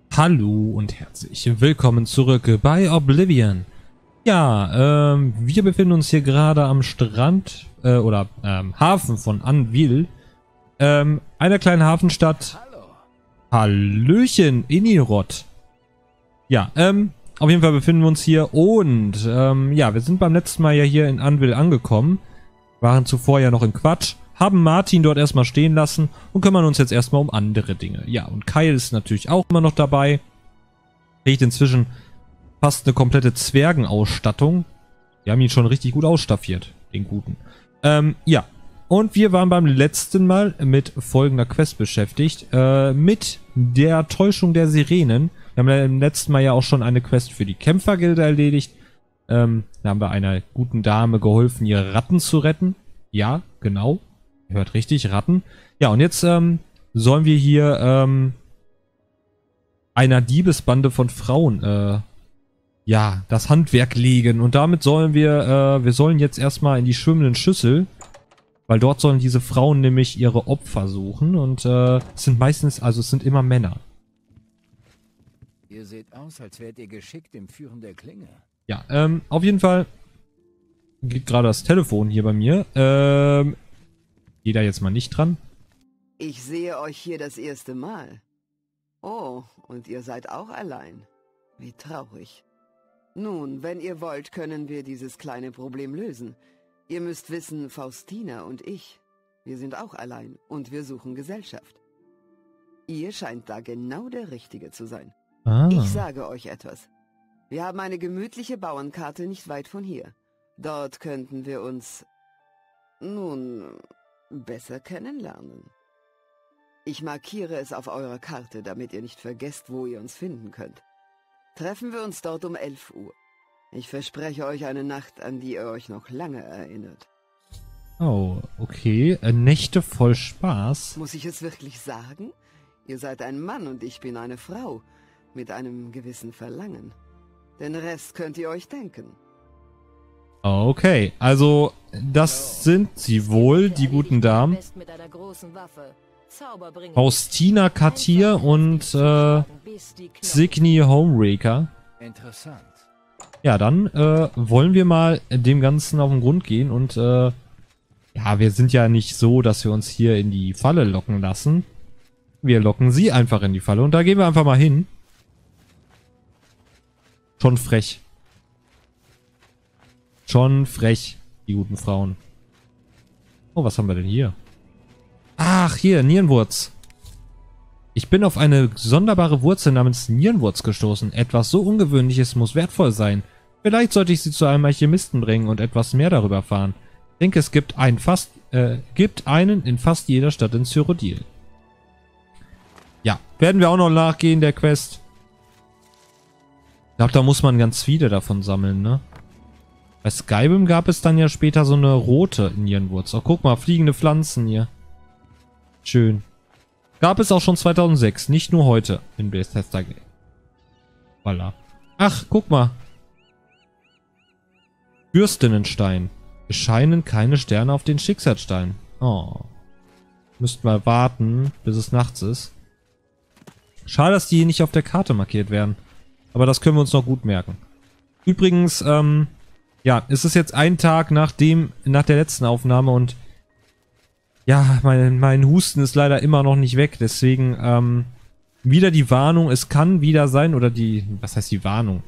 Hallo und herzlich willkommen zurück bei Oblivion. Ja, wir befinden uns hier gerade am Strand Hafen von Anvil, einer kleinen Hafenstadt. Hallöchen, Inirod. Ja, auf jeden Fall befinden wir uns hier und ja, wir sind beim letzten Mal ja hier in Anvil angekommen, waren zuvor ja noch in Quatsch, haben Martin dort erstmal stehen lassen und kümmern uns jetzt erstmal um andere Dinge. Ja, und Kyle ist natürlich auch immer noch dabei. Kriegt inzwischen fast eine komplette Zwergenausstattung. Wir haben ihn schon richtig gut ausstaffiert, den Guten. Ja, und wir waren beim letzten Mal mit folgender Quest beschäftigt. Mit der Täuschung der Sirenen. Wir haben im letzten Mal ja auch schon eine Quest für die Kämpfergilde erledigt. Da haben wir einer guten Dame geholfen, ihre Ratten zu retten. Ja, genau. Ihr hört richtig, Ratten. Ja, und jetzt sollen wir hier einer Diebesbande von Frauen ja, das Handwerk legen. Und damit sollen wir sollen jetzt erstmal in die schwimmenden Schüssel, weil dort sollen diese Frauen nämlich ihre Opfer suchen. Und es sind meistens, also es sind immer Männer. Ihr seht aus, als wärt ihr geschickt im Führen der Klinge. Ja, auf jeden Fall geht gerade das Telefon hier bei mir. Geht da jetzt mal nicht dran. Ich sehe euch hier das erste Mal. Oh, und ihr seid auch allein. Wie traurig. Nun, wenn ihr wollt, können wir dieses kleine Problem lösen. Ihr müsst wissen, Faustina und ich, wir sind auch allein und wir suchen Gesellschaft. Ihr scheint da genau der Richtige zu sein. Ich sage euch etwas. Wir haben eine gemütliche Bauernkarte nicht weit von hier. Dort könnten wir uns, nun, besser kennenlernen. Ich markiere es auf eurer Karte, damit ihr nicht vergesst, wo ihr uns finden könnt. Treffen wir uns dort um 11 Uhr. Ich verspreche euch eine Nacht, an die ihr euch noch lange erinnert. Oh, okay. Nächte voll Spaß. Muss ich es wirklich sagen? Ihr seid ein Mann und ich bin eine Frau mit einem gewissen Verlangen. Den Rest könnt ihr euch denken. Okay, also das sind sie wohl, die guten Damen. Faustina Katir und Signy Homeraker. Interessant. Ja, dann wollen wir mal dem Ganzen auf den Grund gehen und ja, wir sind ja nicht so, dass wir uns hier in die Falle locken lassen. Wir locken sie einfach in die Falle und da gehen wir einfach mal hin. Schon frech. Schon frech, die guten Frauen. Oh, was haben wir denn hier? Ach, hier, Nierenwurz. Ich bin auf eine sonderbare Wurzel namens Nierenwurz gestoßen. Etwas so Ungewöhnliches muss wertvoll sein. Vielleicht sollte ich sie zu einem Alchemisten bringen und etwas mehr darüber erfahren. Ich denke, es gibt einen in fast jeder Stadt in Cyrodiil. Ja, werden wir auch noch nachgehen, der Quest. Ich glaube, da muss man ganz viele davon sammeln, ne? Bei Skyrim gab es dann ja später so eine rote Nierenwurz. Oh, guck mal, fliegende Pflanzen hier. Schön. Gab es auch schon 2006, nicht nur heute in Bethesda. Voilà. Ach, guck mal. Fürstinnenstein. Es scheinen keine Sterne auf den Schicksalsstein. Oh. Müssten wir warten, bis es nachts ist. Schade, dass die hier nicht auf der Karte markiert werden. Aber das können wir uns noch gut merken. Übrigens, ja, es ist jetzt ein Tag nach der letzten Aufnahme und ja, mein Husten ist leider immer noch nicht weg, deswegen wieder die Warnung, es kann wieder sein, oder was heißt die Warnung?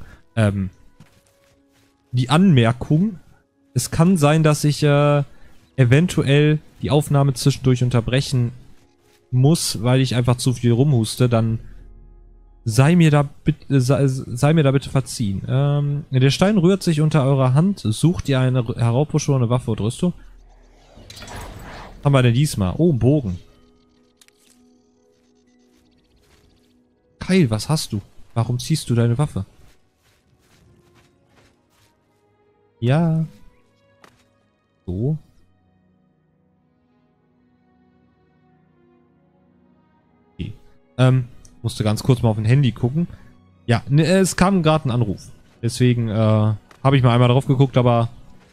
Die Anmerkung, es kann sein, dass ich eventuell die Aufnahme zwischendurch unterbrechen muss, weil ich einfach zu viel rumhuste, dann sei mir da bitte verziehen. Der Stein rührt sich unter eurer Hand, sucht ihr eine heraufbeschworene Waffe oder Rüstung? Haben wir denn diesmal? Oh, ein Bogen. Kyle, was hast du? Warum ziehst du deine Waffe? Ja. So. Okay. Musste ganz kurz mal auf ein Handy gucken. Ja, ne, es kam gerade ein Anruf. Deswegen habe ich mal einmal drauf geguckt, aber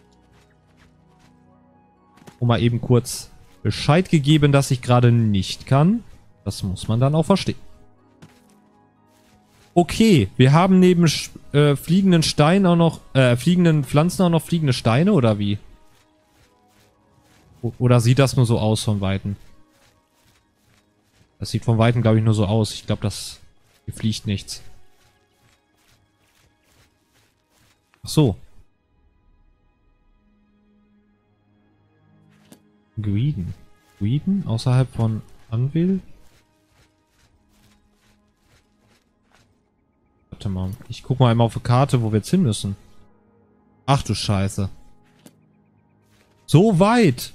mal eben kurz Bescheid gegeben, dass ich gerade nicht kann. Das muss man dann auch verstehen. Okay, wir haben neben fliegenden Steinen auch noch, fliegenden Pflanzen auch noch fliegende Steine, oder wie? Oder sieht das nur so aus von Weitem? Das sieht von Weitem, glaube ich, nur so aus. Ich glaube, hier fliegt nichts. Ach so. Guiden. Guiden? Außerhalb von Anvil? Warte mal. Ich gucke mal einmal auf die Karte, wo wir jetzt hin müssen. Ach du Scheiße. So weit!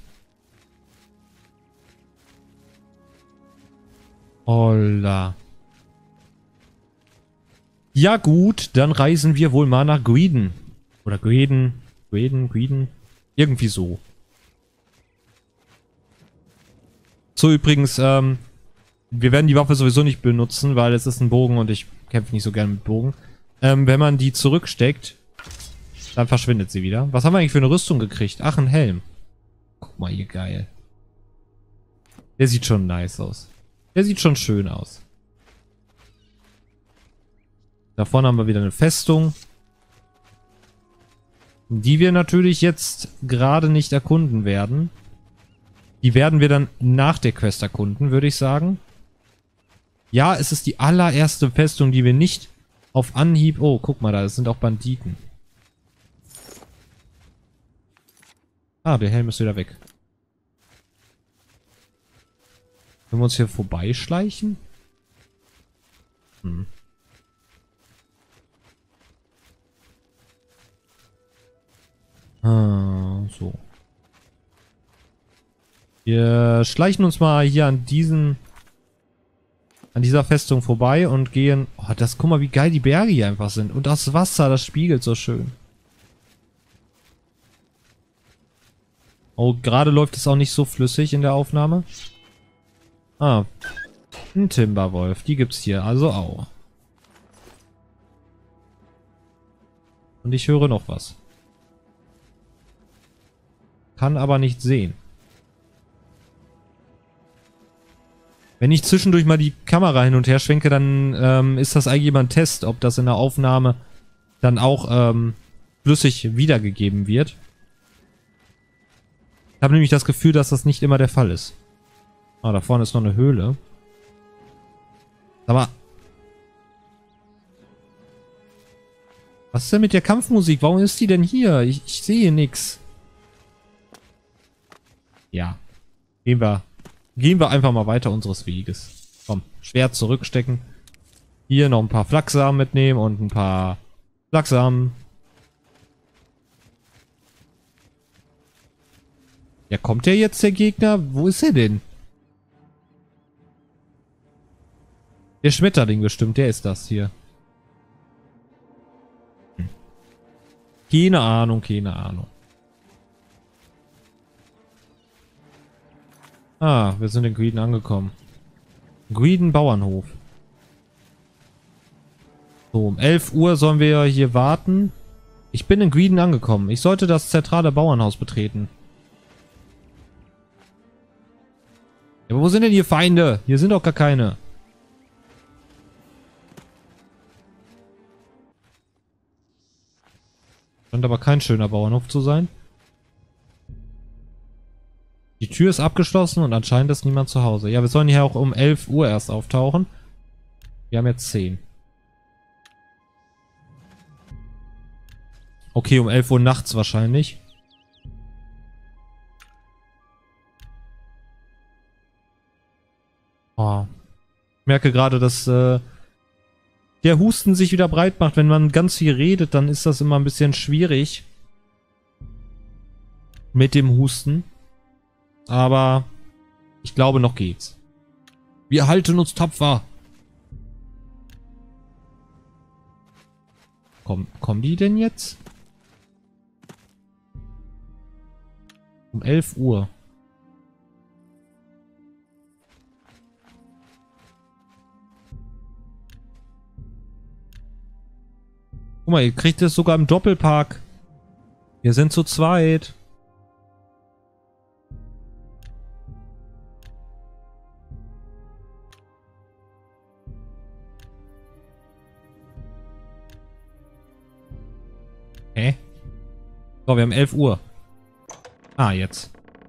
Holla. Ja gut, dann reisen wir wohl mal nach Guiden. Oder Guiden. Guiden. Irgendwie so. So, übrigens, wir werden die Waffe sowieso nicht benutzen, weil es ist ein Bogen und ich kämpfe nicht so gerne mit Bogen. Wenn man die zurücksteckt, dann verschwindet sie wieder. Was haben wir eigentlich für eine Rüstung gekriegt? Ach, ein Helm. Guck mal hier, geil. Der sieht schon nice aus. Der sieht schon schön aus. Da vorne haben wir wieder eine Festung. Die wir natürlich jetzt gerade nicht erkunden werden. Die werden wir dann nach der Quest erkunden, würde ich sagen. Ja, es ist die allererste Festung, die wir nicht auf Anhieb... Oh, guck mal da, das sind auch Banditen. Ah, der Helm ist wieder weg. Können wir uns hier vorbeischleichen? Hm. Ah, so. Wir schleichen uns mal hier an dieser Festung vorbei und gehen... Oh, guck mal, wie geil die Berge hier einfach sind. Und das Wasser, das spiegelt so schön. Oh, gerade läuft es auch nicht so flüssig in der Aufnahme. Ah, ein Timberwolf. Die gibt's hier also auch. Und ich höre noch was. Kann aber nicht sehen. Wenn ich zwischendurch mal die Kamera hin und her schwenke, dann ist das eigentlich immer ein Test, ob das in der Aufnahme dann auch flüssig wiedergegeben wird. Ich habe nämlich das Gefühl, dass das nicht immer der Fall ist. Ah, da vorne ist noch eine Höhle. Aber was ist denn mit der Kampfmusik? Warum ist die denn hier? Ich sehe nix. Ja. Gehen wir einfach mal weiter unseres Weges. Komm, Schwert zurückstecken. Hier noch ein paar Flachsamen mitnehmen und ein paar Flachsamen. Ja, kommt der jetzt, der Gegner? Wo ist er denn? Der Schmetterling bestimmt, der ist das hier. Keine Ahnung, keine Ahnung. Ah, wir sind in Guiden angekommen. Guiden Bauernhof. So, um 11 Uhr sollen wir hier warten. Ich bin in Guiden angekommen. Ich sollte das zentrale Bauernhaus betreten. Ja, aber wo sind denn hier Feinde? Hier sind doch gar keine. Scheint aber kein schöner Bauernhof zu sein. Die Tür ist abgeschlossen und anscheinend ist niemand zu Hause. Ja, wir sollen hier auch um 11 Uhr erst auftauchen. Wir haben jetzt 10. Okay, um 11 Uhr nachts wahrscheinlich. Oh. Ich merke gerade, dass der Husten sich wieder breit macht. Wenn man ganz viel redet, dann ist das immer ein bisschen schwierig. Mit dem Husten. Aber ich glaube, noch geht's. Wir halten uns tapfer. Kommen die denn jetzt? Um 11 Uhr. Guck mal, ihr kriegt es sogar im Doppelpack. Wir sind zu zweit. Hä? So, wir haben 11 Uhr. Ah, jetzt.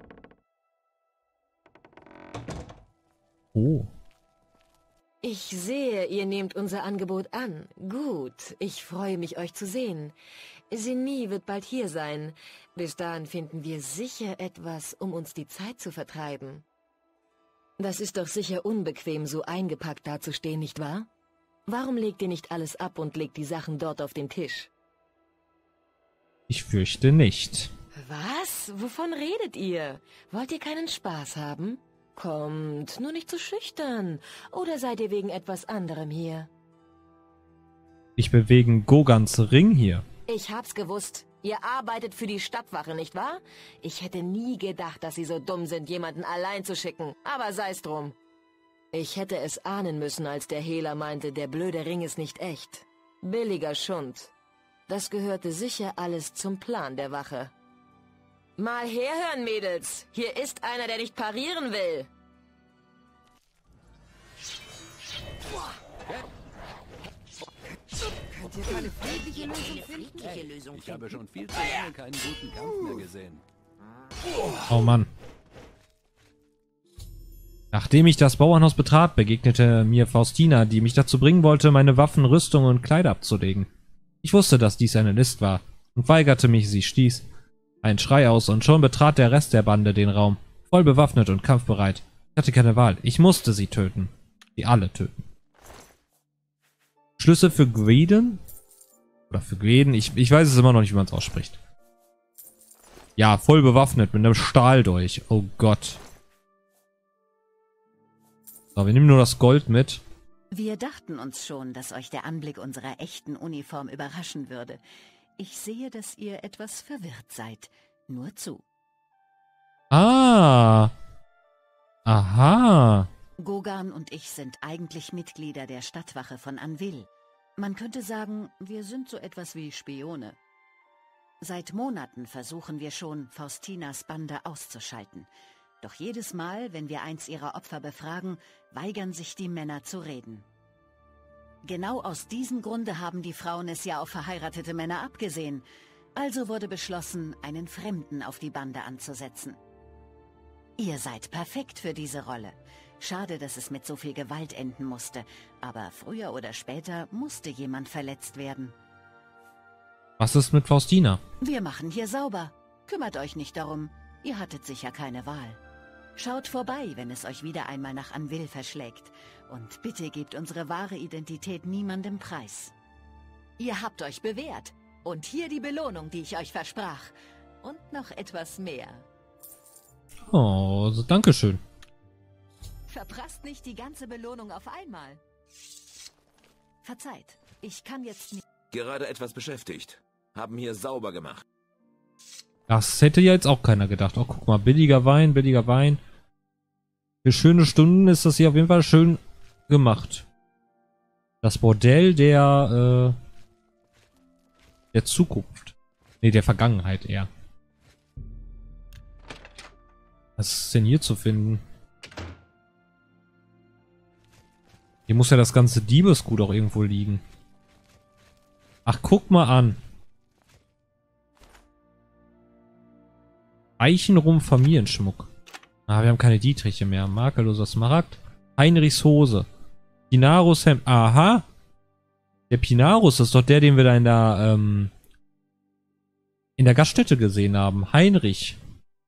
Oh. Ich sehe, ihr nehmt unser Angebot an. Gut, ich freue mich, euch zu sehen. Genie wird bald hier sein. Bis dahin finden wir sicher etwas, um uns die Zeit zu vertreiben. Das ist doch sicher unbequem, so eingepackt dazustehen, nicht wahr? Warum legt ihr nicht alles ab und legt die Sachen dort auf den Tisch? Ich fürchte nicht. Was? Wovon redet ihr? Wollt ihr keinen Spaß haben? Kommt, nur nicht zu schüchtern. Oder seid ihr wegen etwas anderem hier? Ich bin wegen Gogans Ring hier. Ich hab's gewusst. Ihr arbeitet für die Stadtwache, nicht wahr? Ich hätte nie gedacht, dass sie so dumm sind, jemanden allein zu schicken. Aber sei's drum. Ich hätte es ahnen müssen, als der Hehler meinte, der blöde Ring ist nicht echt. Billiger Schund. Das gehörte sicher alles zum Plan der Wache. Mal herhören, Mädels. Hier ist einer, der nicht parieren will. Könnt ihr keine friedliche Lösung finden? Ich habe schon viel zu lange keinen guten Kampf mehr gesehen. Oh Mann. Nachdem ich das Bauernhaus betrat, begegnete mir Faustina, die mich dazu bringen wollte, meine Waffen, Rüstungen und Kleider abzulegen. Ich wusste, dass dies eine List war und weigerte mich, sie stieß einen Schrei aus und schon betrat der Rest der Bande den Raum, voll bewaffnet und kampfbereit. Ich hatte keine Wahl, ich musste sie töten. Sie alle töten. Schlüssel für Gweden? Oder für Gweden? Ich weiß es immer noch nicht, wie man es ausspricht. Ja, voll bewaffnet mit einem Stahldolch. Oh Gott. So, wir nehmen nur das Gold mit. Wir dachten uns schon, dass euch der Anblick unserer echten Uniform überraschen würde. Ich sehe, dass ihr etwas verwirrt seid. Nur zu. Ah. Aha. Gogan und ich sind eigentlich Mitglieder der Stadtwache von Anvil. Man könnte sagen, wir sind so etwas wie Spione. Seit Monaten versuchen wir schon, Faustinas Bande auszuschalten. Doch jedes Mal, wenn wir eins ihrer Opfer befragen, weigern sich die Männer zu reden. Genau aus diesem Grunde haben die Frauen es ja auf verheiratete Männer abgesehen. Also wurde beschlossen, einen Fremden auf die Bande anzusetzen. Ihr seid perfekt für diese Rolle. Schade, dass es mit so viel Gewalt enden musste. Aber früher oder später musste jemand verletzt werden. Was ist mit Faustina? Wir machen hier sauber. Kümmert euch nicht darum. Ihr hattet sicher keine Wahl. Schaut vorbei, wenn es euch wieder einmal nach Anvil verschlägt. Und bitte gebt unsere wahre Identität niemandem preis. Ihr habt euch bewährt. Und hier die Belohnung, die ich euch versprach. Und noch etwas mehr. Oh, dankeschön. Verprasst nicht die ganze Belohnung auf einmal. Verzeiht, ich kann jetzt nicht... Gerade etwas beschäftigt. Haben hier sauber gemacht. Das hätte ja jetzt auch keiner gedacht. Oh, guck mal, billiger Wein, billiger Wein. Für schöne Stunden ist das hier auf jeden Fall schön gemacht. Das Bordell der Zukunft. Nee, der Vergangenheit eher. Was ist denn hier zu finden? Hier muss ja das ganze Diebesgut auch irgendwo liegen. Ach, guck mal an. Eichenrum Familienschmuck. Ah, wir haben keine Dietriche mehr. Makelloser Smaragd. Heinrichs Hose. Pinarus Hemd. Aha. Der Pinarus ist doch der, den wir da in der Gaststätte gesehen haben. Heinrich.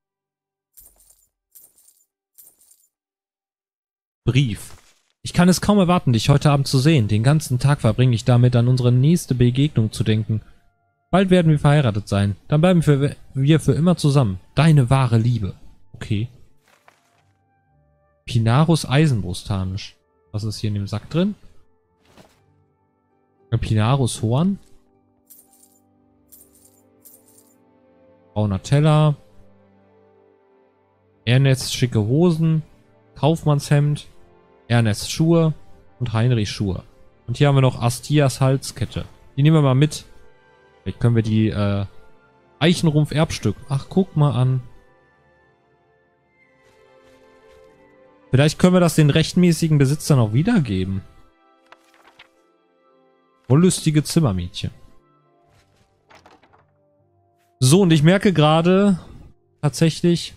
Brief. Ich kann es kaum erwarten, dich heute Abend zu sehen. Den ganzen Tag verbringe ich damit, an unsere nächste Begegnung zu denken. Bald werden wir verheiratet sein. Dann bleiben wir für immer zusammen. Deine wahre Liebe. Okay. Pinarus Eisenbrustharnisch. Was ist hier in dem Sack drin? Pinarus Horn. Brauner Teller. Ernest schicke Hosen. Kaufmannshemd. Ernest Schuhe und Heinrich Schuhe. Und hier haben wir noch Astias Halskette. Die nehmen wir mal mit. Vielleicht können wir die Eichenrumpf Erbstück. Ach, guck mal an. Vielleicht können wir das den rechtmäßigen Besitzern auch wiedergeben. Wollüstige Zimmermädchen. So, und ich merke gerade, tatsächlich,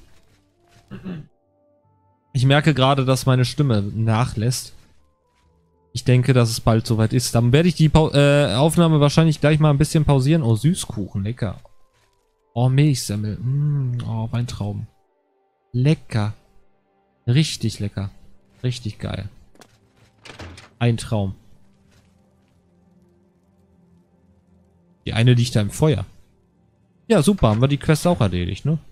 dass meine Stimme nachlässt. Ich denke, dass es bald soweit ist. Dann werde ich die Aufnahme wahrscheinlich gleich mal ein bisschen pausieren. Oh, Süßkuchen, lecker. Oh, Milchsemmel. Oh, Weintrauben. Lecker. Richtig lecker. Richtig geil. Ein Traum. Die eine liegt da im Feuer. Ja, super. Haben wir die Quest auch erledigt, ne?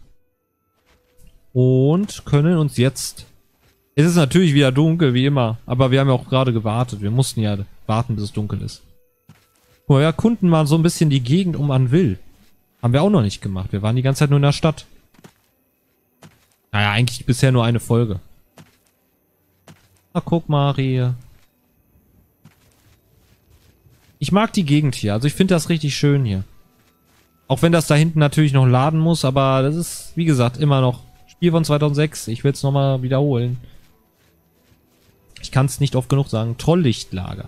Und können uns jetzt... Es ist natürlich wieder dunkel, wie immer. Aber wir haben ja auch gerade gewartet. Wir mussten ja warten, bis es dunkel ist. Guck mal, wir erkunden mal so ein bisschen die Gegend um Anvil. Haben wir auch noch nicht gemacht. Wir waren die ganze Zeit nur in der Stadt. Naja, eigentlich bisher nur eine Folge. Na, guck mal, Rehe. Ich mag die Gegend hier. Also ich finde das richtig schön hier. Auch wenn das da hinten natürlich noch laden muss. Aber das ist, wie gesagt, immer noch Spiel von 2006. Ich will es nochmal wiederholen. Ich kann es nicht oft genug sagen. Trolllichtlager.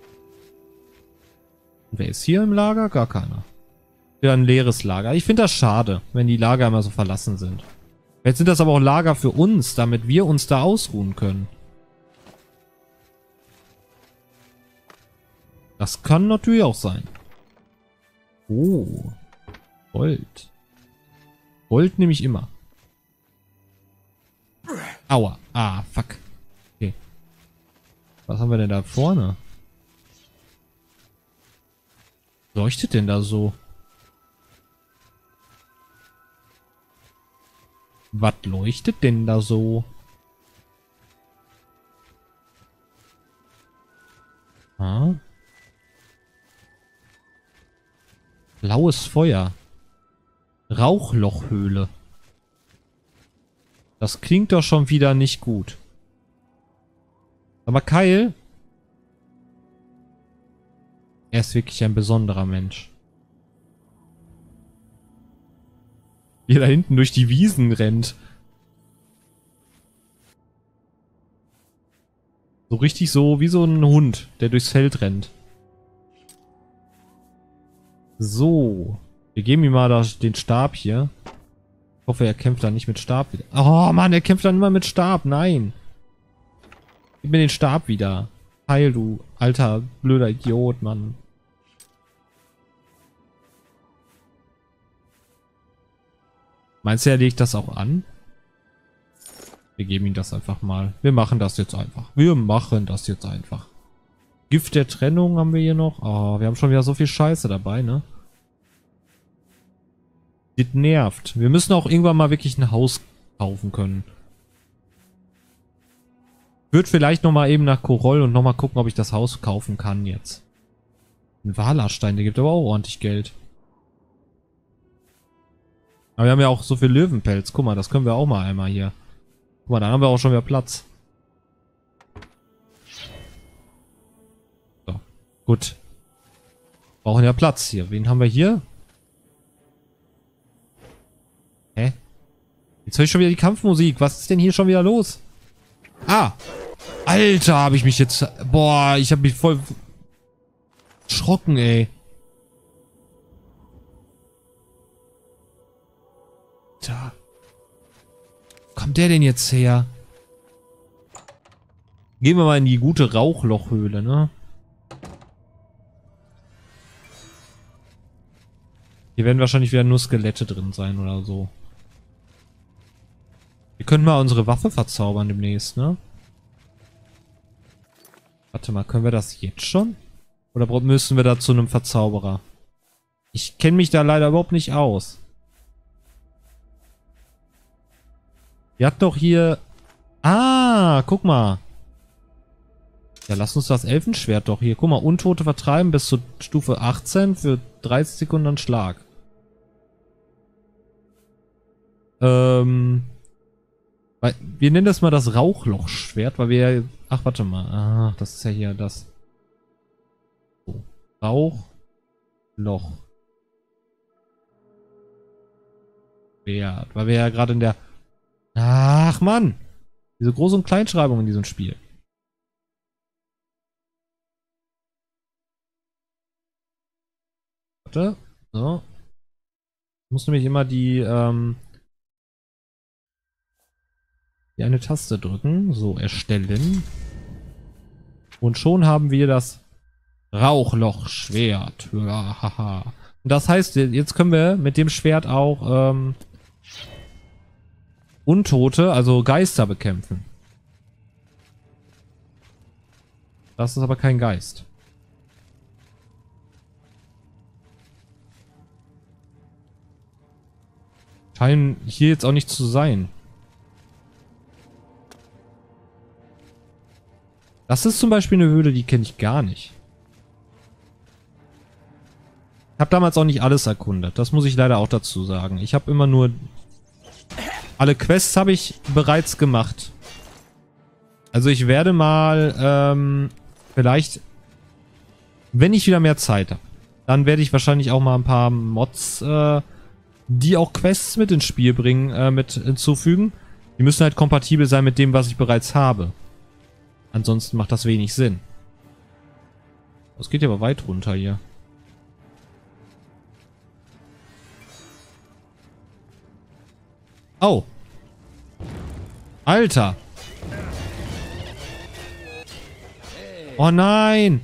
Und wer ist hier im Lager? Gar keiner. Wieder ein leeres Lager. Ich finde das schade, wenn die Lager immer so verlassen sind. Jetzt sind das aber auch Lager für uns, damit wir uns da ausruhen können. Das kann natürlich auch sein. Oh. Gold. Gold nehme ich immer. Aua. Ah, fuck. Okay. Was haben wir denn da vorne? Leuchtet denn da so? Was leuchtet denn da so? Ah. Blaues Feuer. Rauchlochhöhle. Das klingt doch schon wieder nicht gut. Aber Kyle... Er ist wirklich ein besonderer Mensch. Wie er da hinten durch die Wiesen rennt. So richtig so wie so ein Hund, der durchs Feld rennt. So. Wir geben ihm mal den Stab hier. Ich hoffe, er kämpft dann nicht mit Stab wieder. Oh Mann, er kämpft dann immer mit Stab. Nein. Gib mir den Stab wieder. Heil, du alter, blöder Idiot, Mann. Meinst du, er legt das auch an? Wir geben ihm das einfach mal. Wir machen das jetzt einfach. Gift der Trennung haben wir hier noch. Oh, wir haben schon wieder so viel Scheiße dabei, ne? Das nervt. Wir müssen auch irgendwann mal wirklich ein Haus kaufen können. Würde vielleicht nochmal eben nach Koroll und nochmal gucken, ob ich das Haus kaufen kann jetzt. Ein Walastein, der gibt aber auch ordentlich Geld. Aber wir haben ja auch so viel Löwenpelz. Guck mal, das können wir auch mal einmal hier. Guck mal, dann haben wir auch schon wieder Platz. So, gut. Brauchen ja Platz hier. Wen haben wir hier? Hä? Jetzt höre ich schon wieder die Kampfmusik. Was ist denn hier schon wieder los? Ah! Alter, habe ich mich jetzt... Boah, ich habe mich voll... erschrocken, ey. Da. Wo kommt der denn jetzt her? Gehen wir mal in die gute Rauchlochhöhle, ne? Hier werden wahrscheinlich wieder nur Skelette drin sein oder so. Wir können mal unsere Waffe verzaubern demnächst, ne? Warte mal, können wir das jetzt schon? Oder müssen wir da zu einem Verzauberer? Ich kenne mich da leider überhaupt nicht aus. Wir hatten doch hier... Ah, guck mal. Ja, lass uns das Elfenschwert doch hier. Guck mal, Untote vertreiben bis zur Stufe 18 für 30 Sekunden einen Schlag. Wir nennen das mal das Rauchlochschwert, weil wir... Ach, warte mal. Ah, das ist ja hier das... So. Rauchloch. Schwert. Weil wir ja gerade in der... Ach, Mann. Diese Groß- und Kleinschreibung in diesem Spiel. Warte. So. muss nämlich immer die eine Taste drücken. So, erstellen. Und schon haben wir das Rauchlochschwert. Ja, haha. Und das heißt, jetzt können wir mit dem Schwert auch Untote, also Geister bekämpfen. Das ist aber kein Geist. Scheinen hier jetzt auch nicht zu sein. Das ist zum Beispiel eine Höhle, die kenne ich gar nicht. Ich habe damals auch nicht alles erkundet. Das muss ich leider auch dazu sagen. Ich habe immer nur... Alle Quests habe ich bereits gemacht. Also ich werde mal vielleicht, wenn ich wieder mehr Zeit habe, dann werde ich wahrscheinlich auch mal ein paar Mods, die auch Quests mit ins Spiel bringen, mit hinzufügen. Die müssen halt kompatibel sein mit dem, was ich bereits habe. Ansonsten macht das wenig Sinn. Das geht ja aber weit runter hier. Oh. Alter. Oh nein.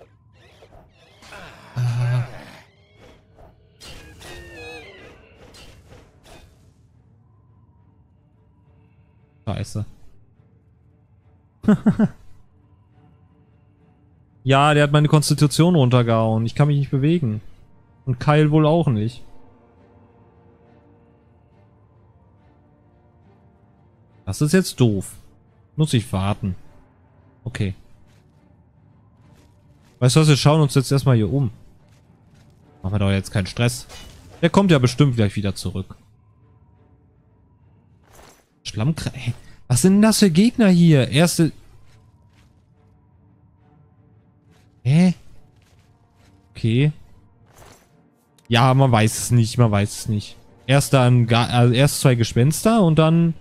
Scheiße. Ja, der hat meine Konstitution runtergehauen. Ich kann mich nicht bewegen. Und Kyle wohl auch nicht. Das ist jetzt doof. Muss ich warten. Okay. Weißt du was, wir schauen uns jetzt erstmal hier um. Machen wir doch jetzt keinen Stress. Der kommt ja bestimmt gleich wieder zurück. Schlammkreis. Was sind denn das für Gegner hier? Erste... Hä? Okay. Ja, man weiß es nicht, man weiß es nicht. Erst dann, also erst 2 Gespenster und dann...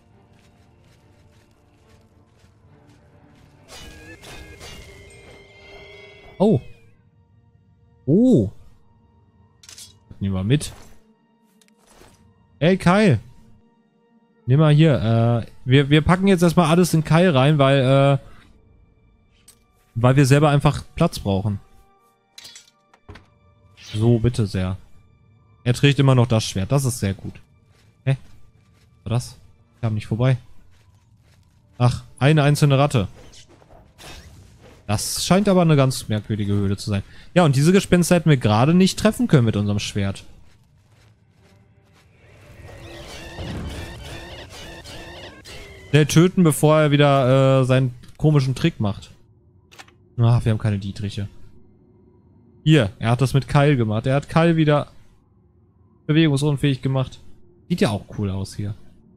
Oh. Oh. Nehmen wir mit. Ey, Kyle. Nimm mal hier. Wir packen jetzt erstmal alles in Kyle rein, weil wir selber einfach Platz brauchen. So, bitte sehr. Er trägt immer noch das Schwert. Das ist sehr gut. Hä? Was war das? Ich kam nicht vorbei. Ach, eine einzelne Ratte. Das scheint aber eine ganz merkwürdige Höhle zu sein. Ja, und diese Gespenster hätten wir gerade nicht treffen können mit unserem Schwert. Schnell töten, bevor er wieder seinen komischen Trick macht. Ach, wir haben keine Dietriche. Hier, er hat das mit Kyle gemacht. Er hat Kyle wieder bewegungsunfähig gemacht. Sieht ja auch cool aus hier.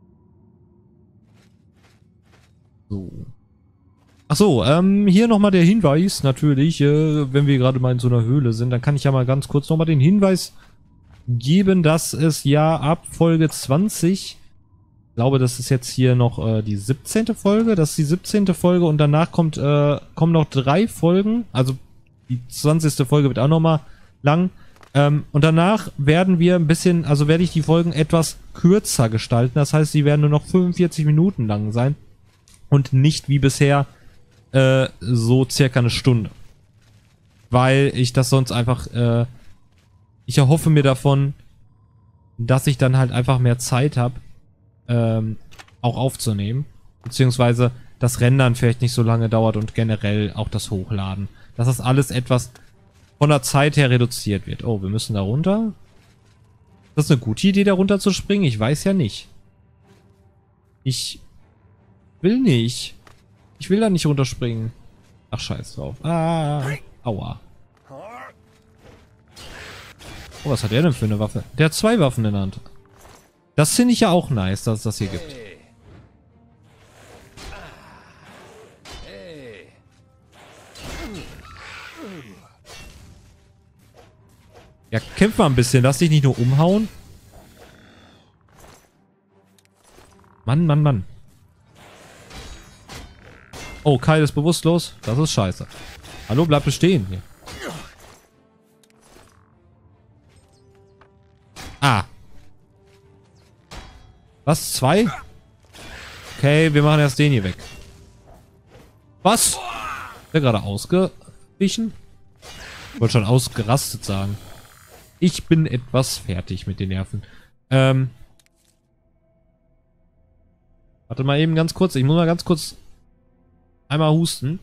So. Achso, hier nochmal der Hinweis, natürlich, wenn wir gerade mal in so einer Höhle sind, dann kann ich ja mal ganz kurz nochmal den Hinweis geben, dass es ja ab Folge 20, ich glaube, das ist jetzt hier noch die 17. Folge, das ist die 17. Folge und danach kommen noch 3 Folgen, also die 20. Folge wird auch nochmal lang, und danach werden wir ein bisschen, also werde ich die Folgen etwas kürzer gestalten, das heißt, sie werden nur noch 45 Minuten lang sein und nicht wie bisher so circa eine Stunde. Weil ich das sonst einfach, ich erhoffe mir davon, dass ich dann halt einfach mehr Zeit habe, auch aufzunehmen. Beziehungsweise das Rendern vielleicht nicht so lange dauert und generell auch das Hochladen. Dass das alles etwas von der Zeit her reduziert wird. Oh, wir müssen da runter. Ist das eine gute Idee, da runter zu springen? Ich weiß ja nicht. Ich will nicht. Ich will da nicht runterspringen. Ach, scheiß drauf. Ah, aua. Oh, was hat der denn für eine Waffe? Der hat 2 Waffen in der Hand. Das finde ich ja auch nice, dass es das hier gibt. Ja, kämpf mal ein bisschen. Lass dich nicht nur umhauen. Mann, Mann, Mann. Oh, Kyle ist bewusstlos. Das ist scheiße. Hallo, bleib bestehen hier. Ah, Was? 2? Okay, wir machen erst den hier weg. Was? Ist der gerade ausgewichen? Ich wollte schon ausgerastet sagen. Ich bin etwas fertig mit den Nerven. Warte mal eben ganz kurz. Ich muss mal ganz kurz einmal husten.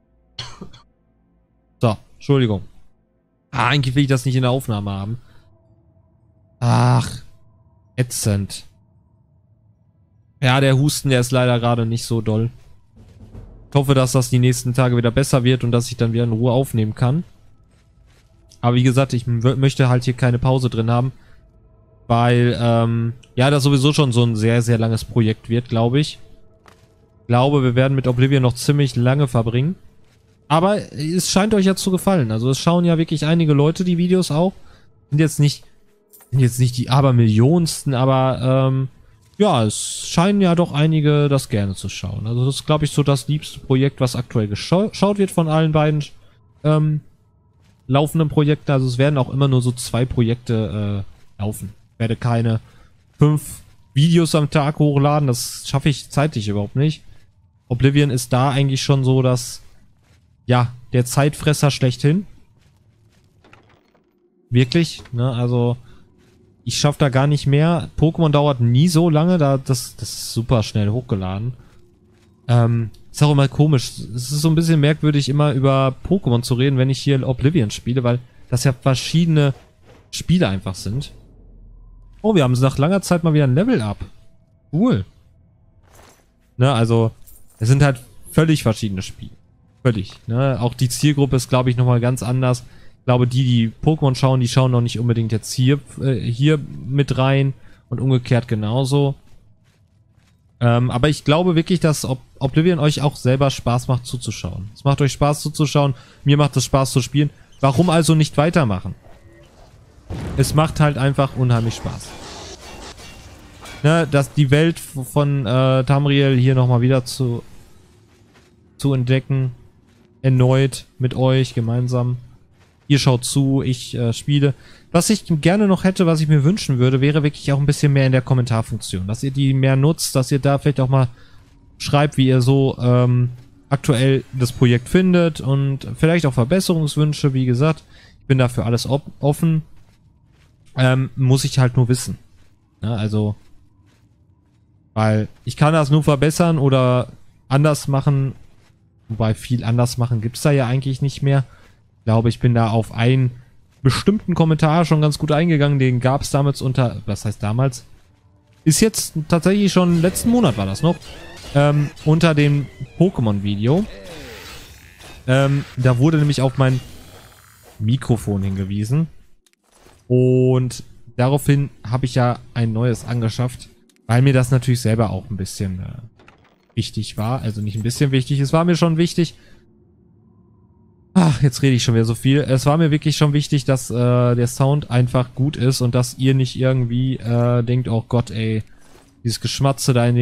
So, Entschuldigung. Eigentlich will ich das nicht in der Aufnahme haben. Ach, ätzend. Ja, der Husten, der ist leider gerade nicht so doll. Ich hoffe, dass das die nächsten Tage wieder besser wird und dass ich dann wieder in Ruhe aufnehmen kann. Aber wie gesagt, ich möchte halt hier keine Pause drin haben. Weil, ja, das sowieso schon so ein sehr, sehr langes Projekt wird, glaube ich. Ich glaube, wir werden mit Oblivion noch ziemlich lange verbringen. Aber es scheint euch ja zu gefallen. Also es schauen ja wirklich einige Leute die Videos auch. Sind jetzt nicht die Abermillionensten, aber ja, es scheinen ja doch einige das gerne zu schauen. Also das ist, glaube ich, so das liebste Projekt, was aktuell geschaut wird von allen beiden laufenden Projekten. Also es werden auch immer nur so 2 Projekte laufen. Ich werde keine 5 Videos am Tag hochladen. Das schaffe ich zeitlich überhaupt nicht. Oblivion ist da eigentlich schon so, dass ja, der Zeitfresser schlechthin. Wirklich, ne, also ich schaffe da gar nicht mehr. Pokémon dauert nie so lange, das ist super schnell hochgeladen. Ist auch immer komisch. Es ist so ein bisschen merkwürdig, immer über Pokémon zu reden, wenn ich hier Oblivion spiele, weil das ja verschiedene Spiele einfach sind. Oh, wir haben nach langer Zeit mal wieder ein Level-Up. Cool. Ne, also, es sind halt völlig verschiedene Spiele. Völlig, ne? Auch die Zielgruppe ist, glaube ich, nochmal ganz anders. Ich glaube, die Pokémon schauen, die schauen noch nicht unbedingt jetzt hier mit rein und umgekehrt genauso. Aber ich glaube wirklich, dass Oblivion euch auch selber Spaß macht zuzuschauen. Es macht euch Spaß zuzuschauen, mir macht es Spaß zu spielen. Warum also nicht weitermachen? Es macht halt einfach unheimlich Spaß. Ne, dass die Welt von Tamriel hier nochmal wieder zu entdecken. Erneut mit euch gemeinsam. Ihr schaut zu, ich spiele. Was ich gerne noch hätte, was ich mir wünschen würde, wäre wirklich auch ein bisschen mehr in der Kommentarfunktion. Dass ihr die mehr nutzt, dass ihr da vielleicht auch mal schreibt, wie ihr so aktuell das Projekt findet und vielleicht auch Verbesserungswünsche. Wie gesagt, ich bin dafür alles offen. Muss ich halt nur wissen. Ja, also, weil ich kann das nur verbessern oder anders machen. Wobei viel anders machen gibt's da ja eigentlich nicht mehr. Ich glaube, ich bin da auf einen bestimmten Kommentar schon ganz gut eingegangen. Den gab's damals was heißt damals? Ist jetzt tatsächlich schon, letzten Monat war das noch, unter dem Pokémon-Video. Da wurde nämlich auf mein Mikrofon hingewiesen. Und daraufhin habe ich ja ein neues angeschafft, weil mir das natürlich selber auch ein bisschen wichtig war. Also nicht ein bisschen wichtig, es war mir schon wichtig. Ach, jetzt rede ich schon wieder so viel. Es war mir wirklich schon wichtig, dass der Sound einfach gut ist und dass ihr nicht irgendwie denkt, oh Gott, ey, dieses Geschmatze da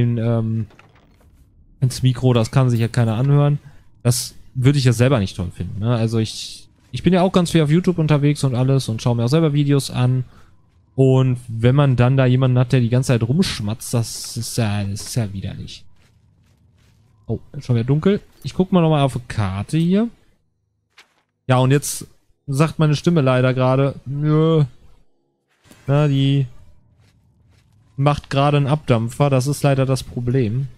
ins Mikro, das kann sich ja keiner anhören. Das würde ich ja selber nicht toll finden. Ne? Also ich bin ja auch ganz viel auf YouTube unterwegs und alles und schaue mir auch selber Videos an. Und wenn man dann da jemanden hat, der die ganze Zeit rumschmatzt, das ist ja widerlich. Oh, schon wieder dunkel. Ich gucke mal nochmal auf die Karte hier. Ja, und jetzt sagt meine Stimme leider gerade, nö. Na, die macht gerade einen Abdampfer. Das ist leider das Problem.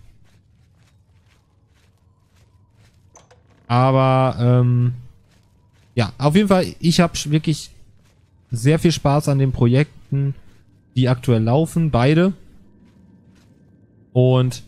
Aber, ja, auf jeden Fall, ich habe wirklich sehr viel Spaß an den Projekten, die aktuell laufen, beide. Und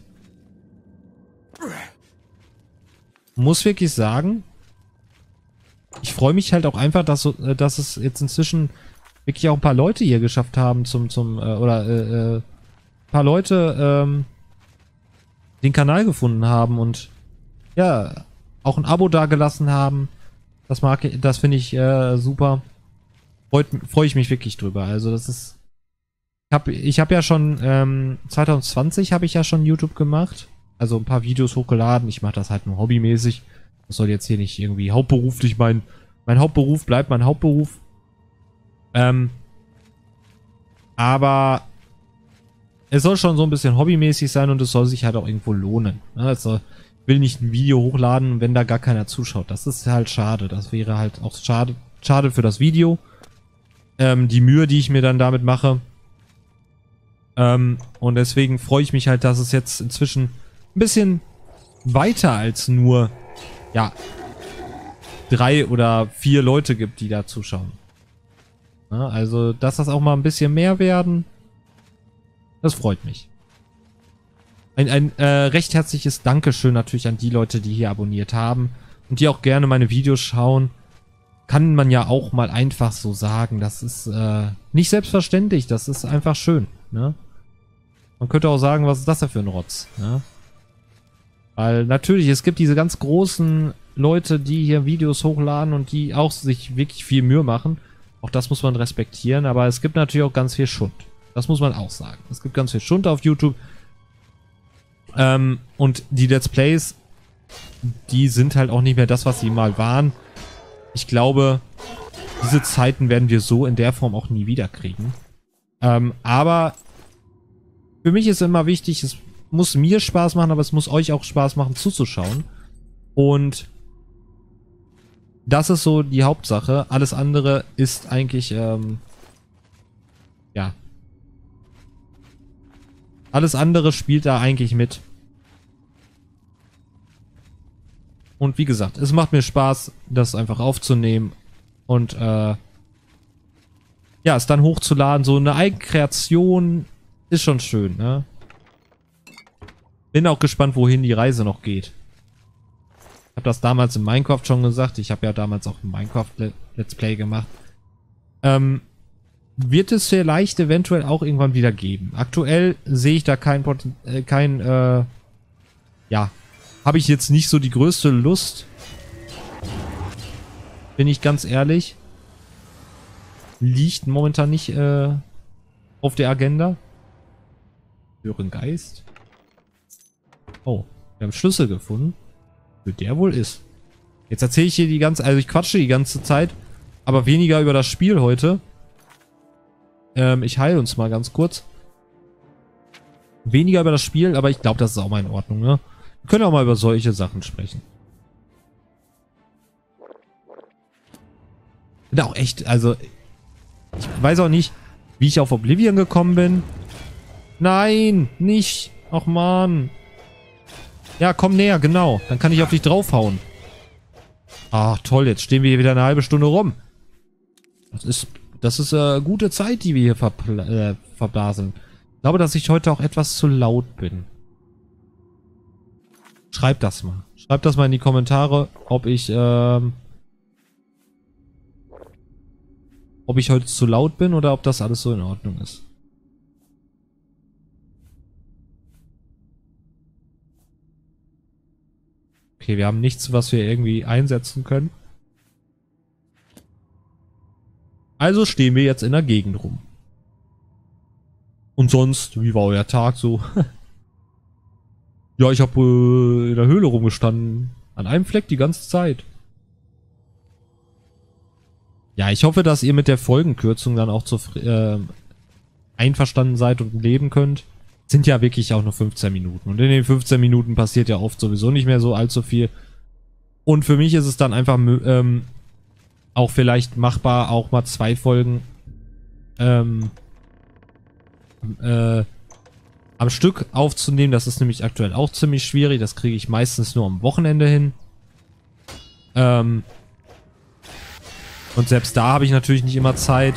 muss wirklich sagen, ich freue mich halt auch einfach, dass es jetzt inzwischen wirklich auch ein paar Leute hier geschafft haben ein paar Leute den Kanal gefunden haben und ja, auch ein Abo dagelassen haben. Das finde ich super. Freue ich mich wirklich drüber. Also das ist, ich habe ja schon 2020 habe ich ja schon YouTube gemacht. Also ein paar Videos hochgeladen. Ich mache das halt nur hobbymäßig. Das soll jetzt hier nicht irgendwie hauptberuflich mein Hauptberuf bleibt mein Hauptberuf. Aber es soll schon so ein bisschen hobbymäßig sein und es soll sich halt auch irgendwo lohnen. Ne? Also, ich will nicht ein Video hochladen, wenn da gar keiner zuschaut. Das ist halt schade. Das wäre halt auch schade für das Video. Die Mühe, die ich mir dann damit mache. Und deswegen freue ich mich halt, dass es jetzt inzwischen ein bisschen weiter als nur, ja, 3 oder 4 Leute gibt, die da zuschauen. Ja, also, dass das auch mal ein bisschen mehr werden, das freut mich. Ein recht herzliches Dankeschön natürlich an die Leute, die hier abonniert haben und die auch gerne meine Videos schauen. Kann man ja auch mal einfach so sagen. Das ist nicht selbstverständlich, das ist einfach schön. Ne? Man könnte auch sagen, was ist das denn für ein Rotz? Ne? Weil natürlich, es gibt diese ganz großen Leute, die hier Videos hochladen und die auch sich wirklich viel Mühe machen. Auch das muss man respektieren, aber es gibt natürlich auch ganz viel Schund. Das muss man auch sagen. Es gibt ganz viel Schund auf YouTube. Und die Let's Plays, die sind halt auch nicht mehr das, was sie mal waren. Ich glaube, diese Zeiten werden wir so in der Form auch nie wieder kriegen. Aber für mich ist immer wichtig, es muss mir Spaß machen, aber es muss euch auch Spaß machen zuzuschauen. Und das ist so die Hauptsache. Alles andere ist eigentlich, ja. Alles andere spielt da eigentlich mit. Und wie gesagt, es macht mir Spaß, das einfach aufzunehmen und ja, es dann hochzuladen. So eine Eigenkreation ist schon schön, ne? Bin auch gespannt, wohin die Reise noch geht. Ich habe das damals in Minecraft schon gesagt. Ich habe ja damals auch ein Minecraft Let's Play gemacht. Wird es vielleicht eventuell auch irgendwann wieder geben. Aktuell sehe ich da ja, habe ich jetzt nicht so die größte Lust. Bin ich ganz ehrlich. Liegt momentan nicht auf der Agenda. Hören Geist. Oh, wir haben Schlüssel gefunden. Für der wohl ist. Jetzt erzähle ich hier also ich quatsche die ganze Zeit, aber weniger über das Spiel heute. Ich heile uns mal ganz kurz. Weniger über das Spiel, aber ich glaube, das ist auch mal in Ordnung, ne? Wir können auch mal über solche Sachen sprechen. Bin auch echt, also ich weiß auch nicht, wie ich auf Oblivion gekommen bin. Nein, nicht. Ach man. Ja, komm näher, genau. Dann kann ich auf dich draufhauen. Ach toll, jetzt stehen wir hier wieder eine halbe Stunde rum. Das ist gute Zeit, die wir hier verblasen. Ich glaube, dass ich heute auch etwas zu laut bin. Schreibt das mal. Schreibt das mal in die Kommentare, ob ich heute zu laut bin oder ob das alles so in Ordnung ist. Okay, wir haben nichts, was wir irgendwie einsetzen können. Also stehen wir jetzt in der Gegend rum. Und sonst, wie war euer Tag so? Ja, ich habe in der Höhle rumgestanden. An einem Fleck die ganze Zeit. Ja, ich hoffe, dass ihr mit der Folgenkürzung dann auch einverstanden seid und leben könnt. Sind ja wirklich auch nur 15 Minuten. Und in den 15 Minuten passiert ja oft sowieso nicht mehr so allzu viel. Und für mich ist es dann einfach auch vielleicht machbar, auch mal 2 Folgen am Stück aufzunehmen. Das ist nämlich aktuell auch ziemlich schwierig. Das kriege ich meistens nur am Wochenende hin. Und selbst da habe ich natürlich nicht immer Zeit.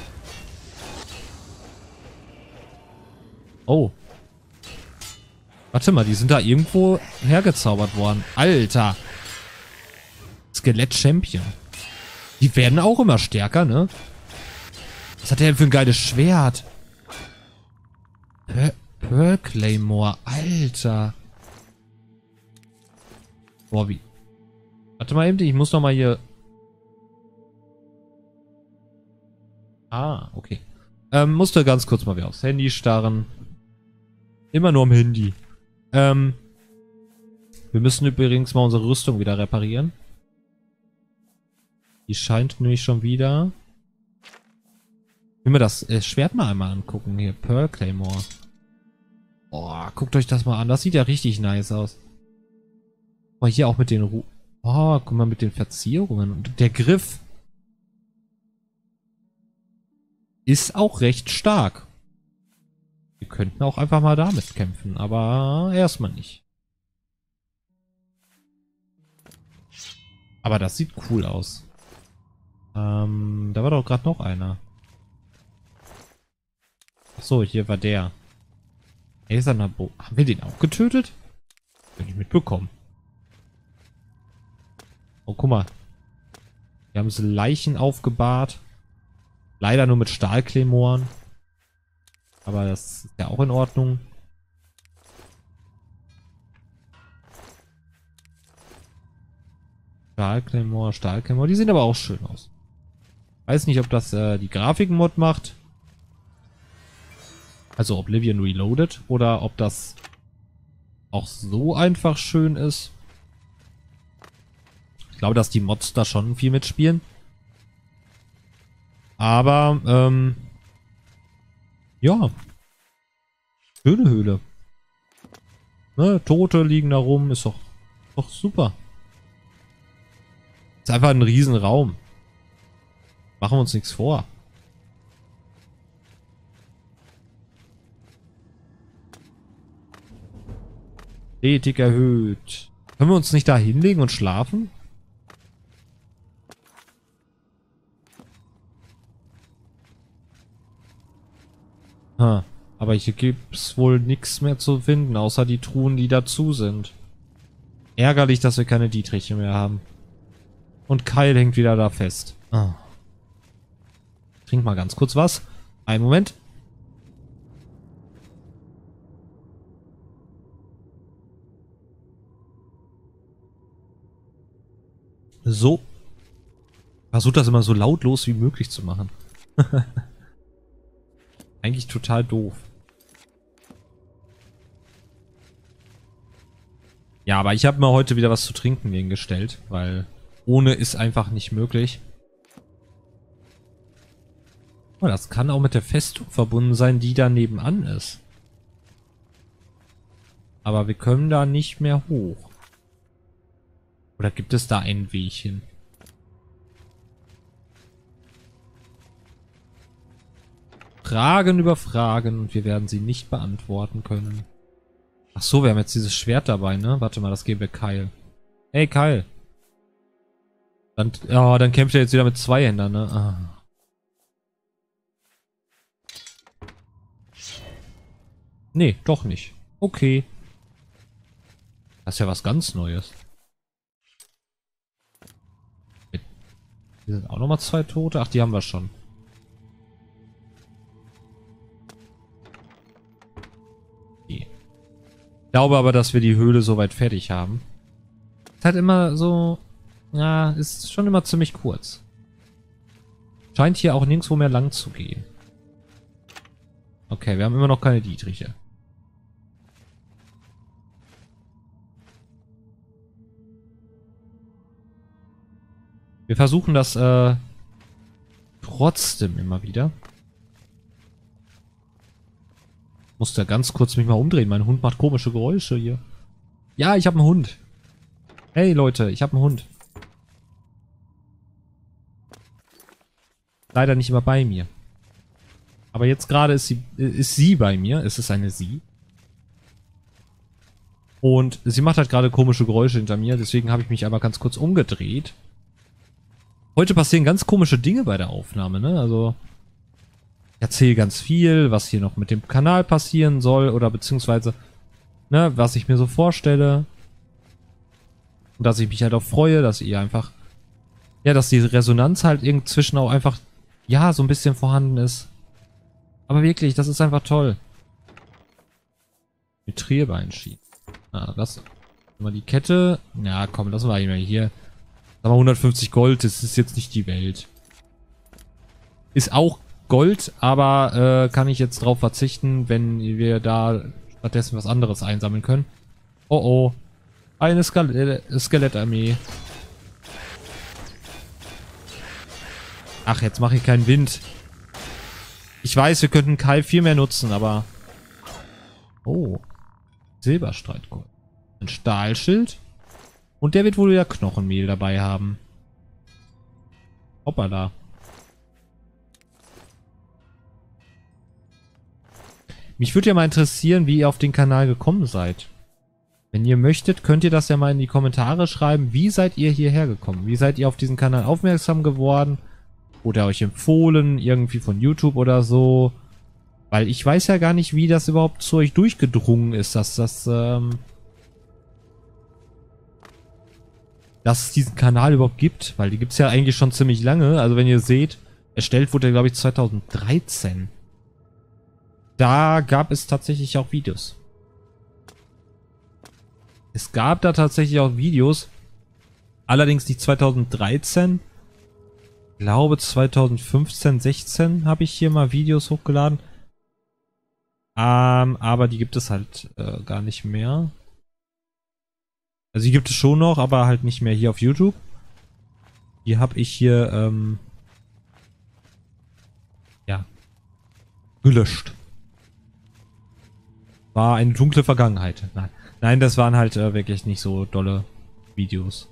Oh. Warte mal, die sind da irgendwo hergezaubert worden. Alter. Skelett-Champion. Die werden auch immer stärker, ne? Was hat der denn für ein geiles Schwert? Pearl Claymore. Alter. Boah, wie... Warte mal eben, ich muss noch mal hier... Ah, okay. Musste ganz kurz mal wieder aufs Handy starren. Immer nur am Handy. Wir müssen übrigens mal unsere Rüstung wieder reparieren. Die scheint nämlich schon wieder... Ich will mir das Schwert mal einmal angucken. Hier, Pearl Claymore. Boah, guckt euch das mal an. Das sieht ja richtig nice aus. Aber hier auch mit den oh, guck mal, mit den Verzierungen. Und der Griff ist auch recht stark. Wir könnten auch einfach mal damit kämpfen, aber erstmal nicht. Aber das sieht cool aus. Da war doch gerade noch einer. Achso, hier war der. Haben wir den auch getötet? Bin ich mitbekommen. Oh, guck mal. Wir haben so Leichen aufgebahrt. Leider nur mit Stahlklemoren. Aber das ist ja auch in Ordnung. Stahlklemmor. Die sehen aber auch schön aus. Weiß nicht, ob das die Grafiken-Mod macht. Also Oblivion Reloaded. Oder ob das auch so einfach schön ist. Ich glaube, dass die Mods da schon viel mitspielen. Aber, ja. Schöne Höhle. Ne, Tote liegen da rum. Ist doch super. Ist einfach ein Riesenraum. Machen wir uns nichts vor. Ethik erhöht. Können wir uns nicht da hinlegen und schlafen? Aber hier gibt's wohl nichts mehr zu finden, außer die Truhen, die dazu sind. Ärgerlich, dass wir keine Dietriche mehr haben. Und Kyle hängt wieder da fest. Trink mal ganz kurz was. Einen Moment. So. Versucht das immer so lautlos wie möglich zu machen. Eigentlich total doof. Ja, aber ich habe mir heute wieder was zu trinken hingestellt, weil ohne ist einfach nicht möglich. Oh, das kann auch mit der Festung verbunden sein, die da nebenan ist. Aber wir können da nicht mehr hoch. Oder gibt es da einen Weg hin? Fragen über Fragen und wir werden sie nicht beantworten können. Ach so, wir haben jetzt dieses Schwert dabei, ne? Warte mal, das geben wir Kyle. Hey, Kyle. Dann kämpft er jetzt wieder mit zwei Händern, ne? Ah. Nee, doch nicht. Okay. Das ist ja was ganz Neues. Hier sind auch nochmal zwei Tote. Ach, die haben wir schon. Okay. Ich glaube aber, dass wir die Höhle soweit fertig haben. Ist halt immer so... Ja, ist schon immer ziemlich kurz. Scheint hier auch nirgendwo mehr lang zu gehen. Okay, wir haben immer noch keine Dietriche. Wir versuchen das trotzdem immer wieder. Musste ganz kurz mich mal umdrehen. Mein Hund macht komische Geräusche hier. Ja, ich habe einen Hund. Hey Leute, ich habe einen Hund. Leider nicht immer bei mir. Aber jetzt gerade ist sie bei mir. Es ist eine sie. Und sie macht halt gerade komische Geräusche hinter mir. Deswegen habe ich mich aber ganz kurz umgedreht. Heute passieren ganz komische Dinge bei der Aufnahme, ne? Also, ich erzähle ganz viel, was hier noch mit dem Kanal passieren soll oder beziehungsweise, ne, was ich mir so vorstelle. Und dass ich mich halt auch freue, dass ihr einfach, ja, dass die Resonanz halt inzwischen auch einfach, ja, so ein bisschen vorhanden ist. Aber wirklich, das ist einfach toll. Mit Trierbeinschienen. Das, mal die Kette. Ja, komm, lassen wir hier. Aber 150 Gold, das ist jetzt nicht die Welt. Ist auch Gold, aber kann ich jetzt drauf verzichten, wenn wir da stattdessen was anderes einsammeln können. Oh oh. Eine Skelettarmee. Ach, jetzt mache ich keinen Wind. Ich weiß, wir könnten Kyle viel mehr nutzen, aber... Oh. Silberstreitkolben. Ein Stahlschild. Und der wird wohl wieder Knochenmehl dabei haben. Hoppala. Mich würde ja mal interessieren, wie ihr auf den Kanal gekommen seid. Wenn ihr möchtet, könnt ihr das ja mal in die Kommentare schreiben. Wie seid ihr hierher gekommen? Wie seid ihr auf diesen Kanal aufmerksam geworden? Oder euch empfohlen, irgendwie von YouTube oder so? Weil ich weiß ja gar nicht, wie das überhaupt zu euch durchgedrungen ist, dass es diesen Kanal überhaupt gibt. Weil die gibt es ja eigentlich schon ziemlich lange. Also wenn ihr seht, erstellt wurde er, glaube ich, 2013. Da gab es tatsächlich auch Videos. Es gab da tatsächlich auch Videos. Allerdings nicht 2013. Ich glaube 2015, 16 habe ich hier mal Videos hochgeladen. Aber die gibt es halt gar nicht mehr. Also die gibt es schon noch, aber halt nicht mehr hier auf YouTube. Die habe ich hier ja, gelöscht. War eine dunkle Vergangenheit. Nein, das waren halt wirklich nicht so dolle Videos.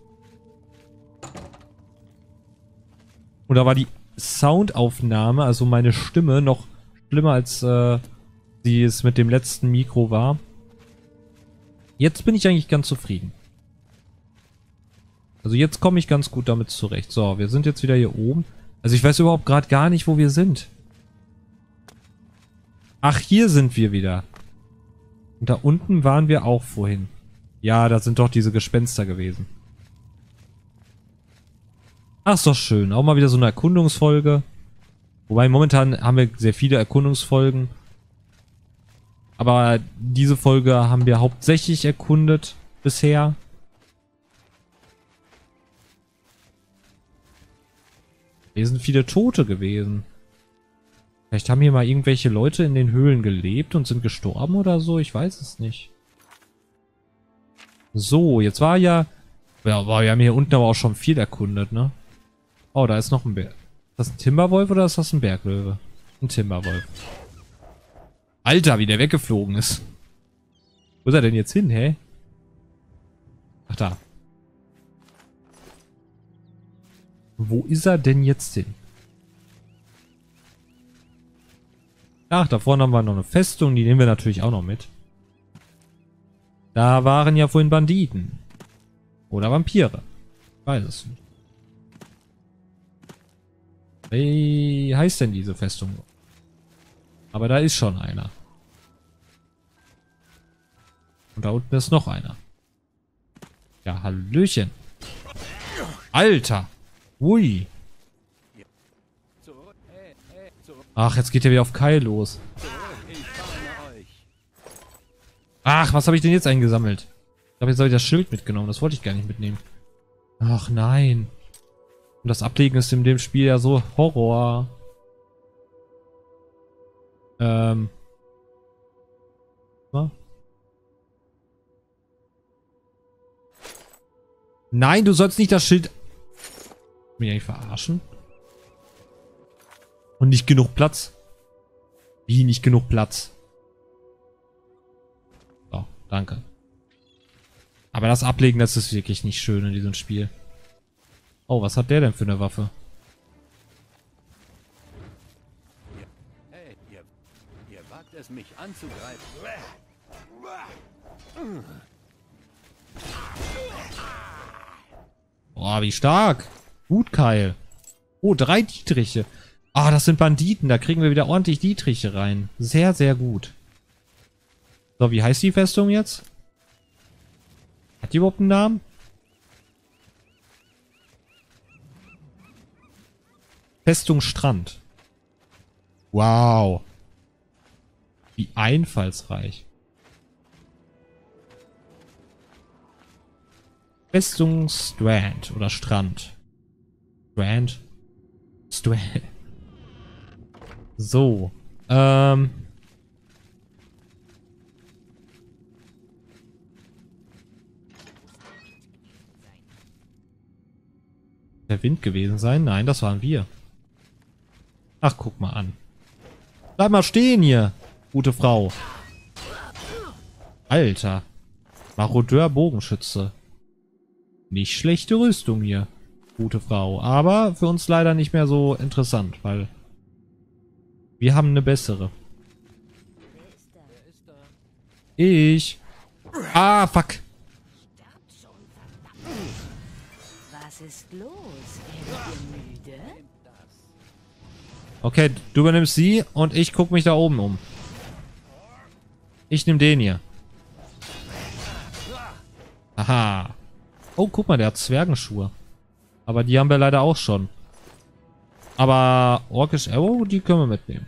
Und da war die Soundaufnahme, also meine Stimme, noch schlimmer als sie es mit dem letzten Mikro war. Jetzt bin ich eigentlich ganz zufrieden. Also jetzt komme ich ganz gut damit zurecht. So, wir sind jetzt wieder hier oben. Also ich weiß überhaupt gerade gar nicht, wo wir sind. Ach, hier sind wir wieder. Und da unten waren wir auch vorhin. Ja, da sind doch diese Gespenster gewesen. Ach, ist doch schön. Auch mal wieder so eine Erkundungsfolge. Wobei momentan haben wir sehr viele Erkundungsfolgen. Aber diese Folge haben wir hauptsächlich erkundet bisher. Hier sind viele Tote gewesen. Vielleicht haben hier mal irgendwelche Leute in den Höhlen gelebt und sind gestorben oder so. Ich weiß es nicht. So, jetzt war ja... Ja, wir haben hier unten aber auch schon viel erkundet, ne? Oh, da ist noch ein Berg. Ist das ein Timberwolf oder ist das ein Berglöwe? Ein Timberwolf. Alter, wie der weggeflogen ist. Wo ist er denn jetzt hin, hä? Ach, da. Wo ist er denn jetzt hin? Ach, da vorne haben wir noch eine Festung. Die nehmen wir natürlich auch noch mit. Da waren ja vorhin Banditen. Oder Vampire. Ich weiß es nicht. Wie heißt denn diese Festung? Aber da ist schon einer. Und da unten ist noch einer. Ja, Hallöchen. Alter. Ui. Ach, jetzt geht er wieder auf Kai los. Ach, was habe ich denn jetzt eingesammelt? Ich glaube, jetzt habe ich das Schild mitgenommen. Das wollte ich gar nicht mitnehmen. Ach nein. Und das Ablegen ist in dem Spiel ja so Horror. Was? Nein, du sollst nicht das Schild... Mich eigentlich verarschen? Und nicht genug Platz. Wie nicht genug Platz? So, danke. Aber das Ablegen, das ist wirklich nicht schön in diesem Spiel. Oh, was hat der denn für eine Waffe? Hey, ihr wagt es, mich anzugreifen. Boah, wie stark. Gut, Keil. Oh, 3 Dietriche. Ah, das sind Banditen. Da kriegen wir wieder ordentlich Dietriche rein. Sehr, sehr gut. So, wie heißt die Festung jetzt? Hat die überhaupt einen Namen? Festung Strand. Wow. Wie einfallsreich. Festung Strand oder Strand. Strand. Strand. So. Der Wind gewesen sein? Nein, das waren wir. Ach, guck mal an. Bleib mal stehen hier, gute Frau. Alter. Marodeur Bogenschütze. Nicht schlechte Rüstung hier. Gute Frau. Aber für uns leider nicht mehr so interessant, weil wir haben eine bessere. Ich. Ah, fuck. Was ist los? Werdet ihr müde? Okay, du übernimmst sie und ich guck mich da oben um. Ich nehme den hier. Aha. Oh, guck mal, der hat Zwergenschuhe. Aber die haben wir leider auch schon. Aber Orkish Arrow, die können wir mitnehmen.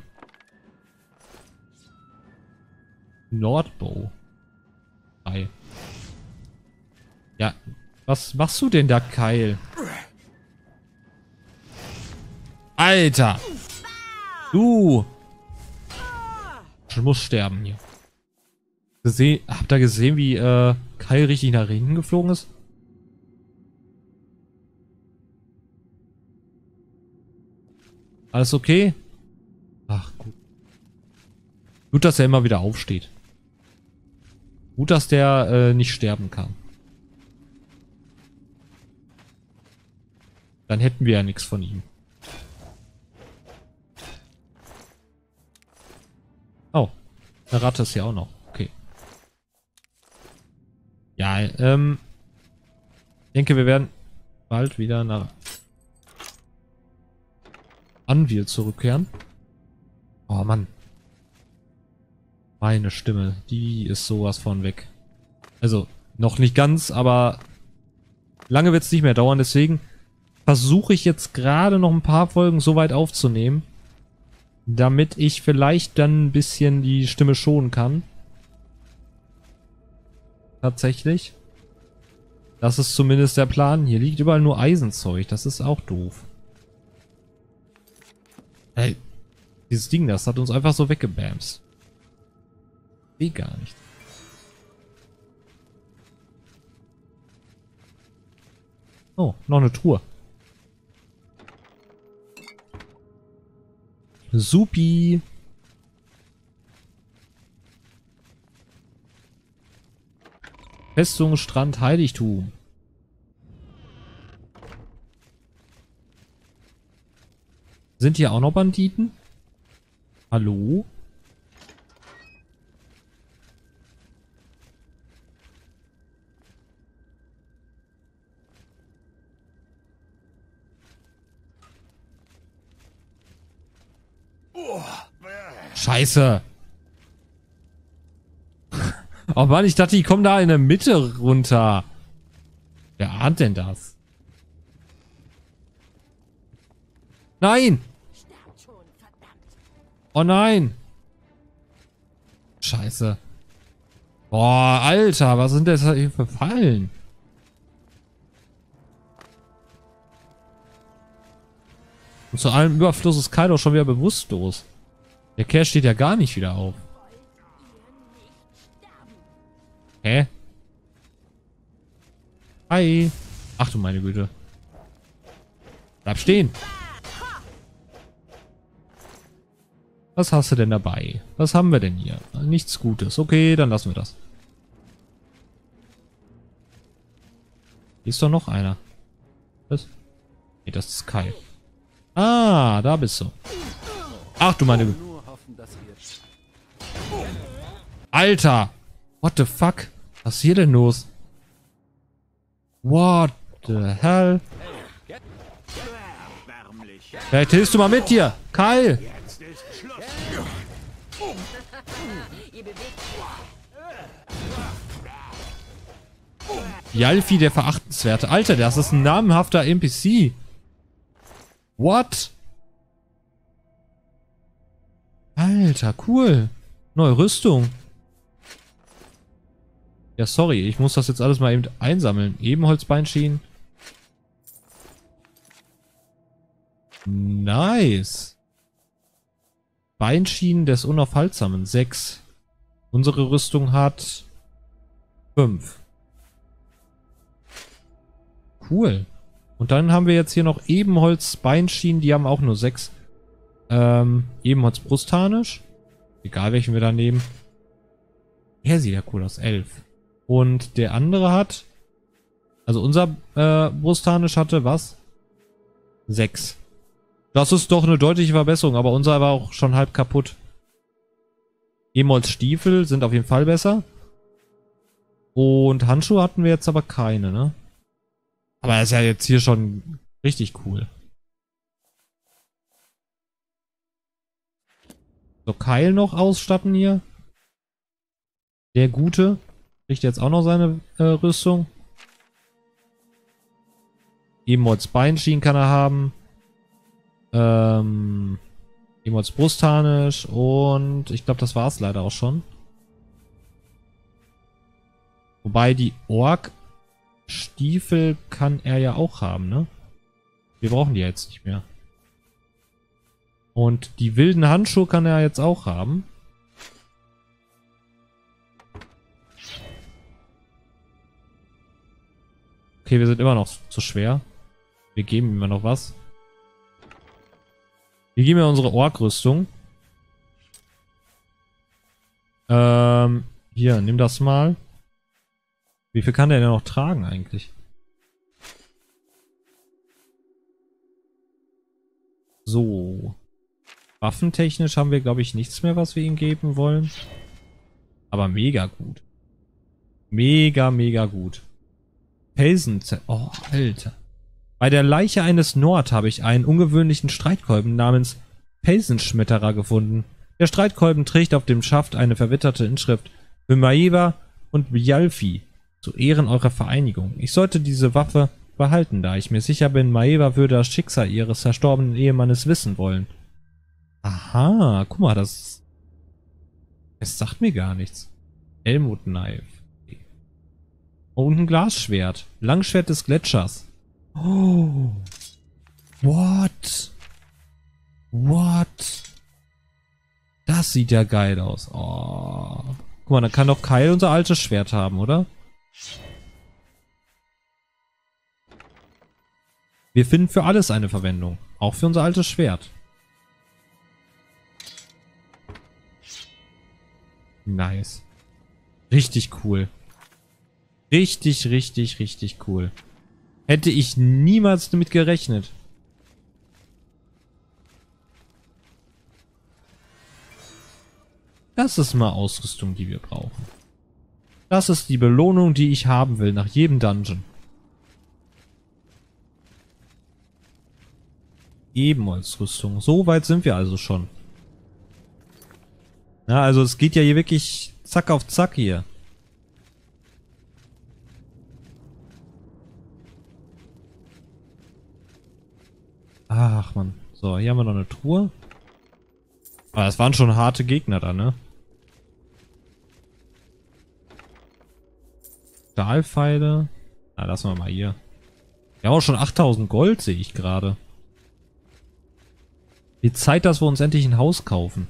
Nordbow. Hi. Ja, was machst du denn da, Keil? Alter! Du! Ich muss sterben hier. Habt ihr gesehen, wie Keil richtig nach hinten geflogen ist? Alles okay? Ach, gut. Gut, dass er immer wieder aufsteht. Gut, dass der nicht sterben kann. Dann hätten wir ja nichts von ihm. Oh, eine Ratte ist ja auch noch. Okay. Ja, ich denke, wir werden bald wieder nach Anvil zurückkehren. Oh Mann. Meine Stimme, die ist sowas von weg. Also, noch nicht ganz, aber lange wird es nicht mehr dauern, deswegen versuche ich jetzt gerade noch ein paar Folgen so weit aufzunehmen, damit ich vielleicht dann ein bisschen die Stimme schonen kann. Tatsächlich. Das ist zumindest der Plan. Hier liegt überall nur Eisenzeug, das ist auch doof. Hey, dieses Ding, das hat uns einfach so weggebamst. Geht gar nicht. Oh, noch eine Truhe. Supi. Festung, Strand, Heiligtum. Sind hier auch noch Banditen? Hallo? Scheiße. Oh Mann, ich dachte, die kommen da in der Mitte runter. Wer ahnt denn das? Nein! Oh nein! Scheiße. Boah, Alter, was sind das hier für Fallen? Und zu allem Überfluss ist Kaido schon wieder bewusstlos. Der Kerl steht ja gar nicht wieder auf. Hä? Hi. Ach du meine Güte. Bleib stehen. Was hast du denn dabei? Was haben wir denn hier? Nichts Gutes. Okay, dann lassen wir das. Hier ist doch noch einer. Was? Nee, das ist Kai. Ah, da bist du. Ach du meine Güte. Alter! What the fuck? Was ist hier denn los? What the hell? Vielleicht hilfst du mal mit hier. Kyle! Yalfi, der Verachtenswerte. Alter, das ist ein namenhafter NPC. What? Alter, cool. Neue Rüstung. Ja, sorry, ich muss das jetzt alles mal eben einsammeln. Ebenholzbeinschienen. Nice. Beinschienen des Unaufhaltsamen. 6. Unsere Rüstung hat 5. Cool. Und dann haben wir jetzt hier noch Ebenholz-Beinschienen, die haben auch nur 6. Ebenholz-Brustharnisch. Egal welchen wir da nehmen. Der sieht ja cool aus, 11. Und der andere hat, also unser Brustharnisch hatte was? 6. Das ist doch eine deutliche Verbesserung, aber unser war auch schon halb kaputt. Emols Stiefel sind auf jeden Fall besser. Und Handschuhe hatten wir jetzt aber keine, ne? Aber er ist ja jetzt hier schon richtig cool. So, Keil noch ausstatten hier. Der Gute kriegt jetzt auch noch seine Rüstung. Emols Beinschienen kann er haben. Emols Brustharnisch und ich glaube, das war's leider auch schon. Wobei die Ork-Stiefel kann er ja auch haben, ne? Wir brauchen die jetzt nicht mehr. Und die wilden Handschuhe kann er jetzt auch haben. Okay, wir sind immer noch zu schwer. Wir geben ihm immer noch was. Wir geben ja unsere Ork-Rüstung. Hier, nimm das mal. Wie viel kann der denn noch tragen eigentlich? So. Waffentechnisch haben wir, glaube ich, nichts mehr, was wir ihm geben wollen. Aber mega gut. Mega, mega gut. Felsen. Oh, Alter. Bei der Leiche eines Nord habe ich einen ungewöhnlichen Streitkolben namens Felsenschmetterer gefunden. Der Streitkolben trägt auf dem Schaft eine verwitterte Inschrift für Maeva und Bialfi zu Ehren eurer Vereinigung. Ich sollte diese Waffe behalten, da ich mir sicher bin, Maeva würde das Schicksal ihres verstorbenen Ehemannes wissen wollen. Aha, guck mal, das sagt mir gar nichts. Helmut Knife. Oh, und ein Glasschwert. Langschwert des Gletschers. Oh. What? What? Das sieht ja geil aus. Oh. Guck mal, dann kann doch Keil unser altes Schwert haben, oder? Wir finden für alles eine Verwendung. Auch für unser altes Schwert. Nice. Richtig cool. Richtig, richtig, richtig cool. Hätte ich niemals damit gerechnet. Das ist mal Ausrüstung, die wir brauchen. Das ist die Belohnung, die ich haben will nach jedem Dungeon. Ebenausrüstung. So weit sind wir also schon. Ja, also es geht ja hier wirklich zack auf zack hier. Ach man. So, hier haben wir noch eine Truhe. Aber das waren schon harte Gegner da, ne? Stahlpfeile. Na, lassen wir mal hier. Wir haben auch schon 8000 Gold, sehe ich gerade. Die Zeit, dass wir uns endlich ein Haus kaufen.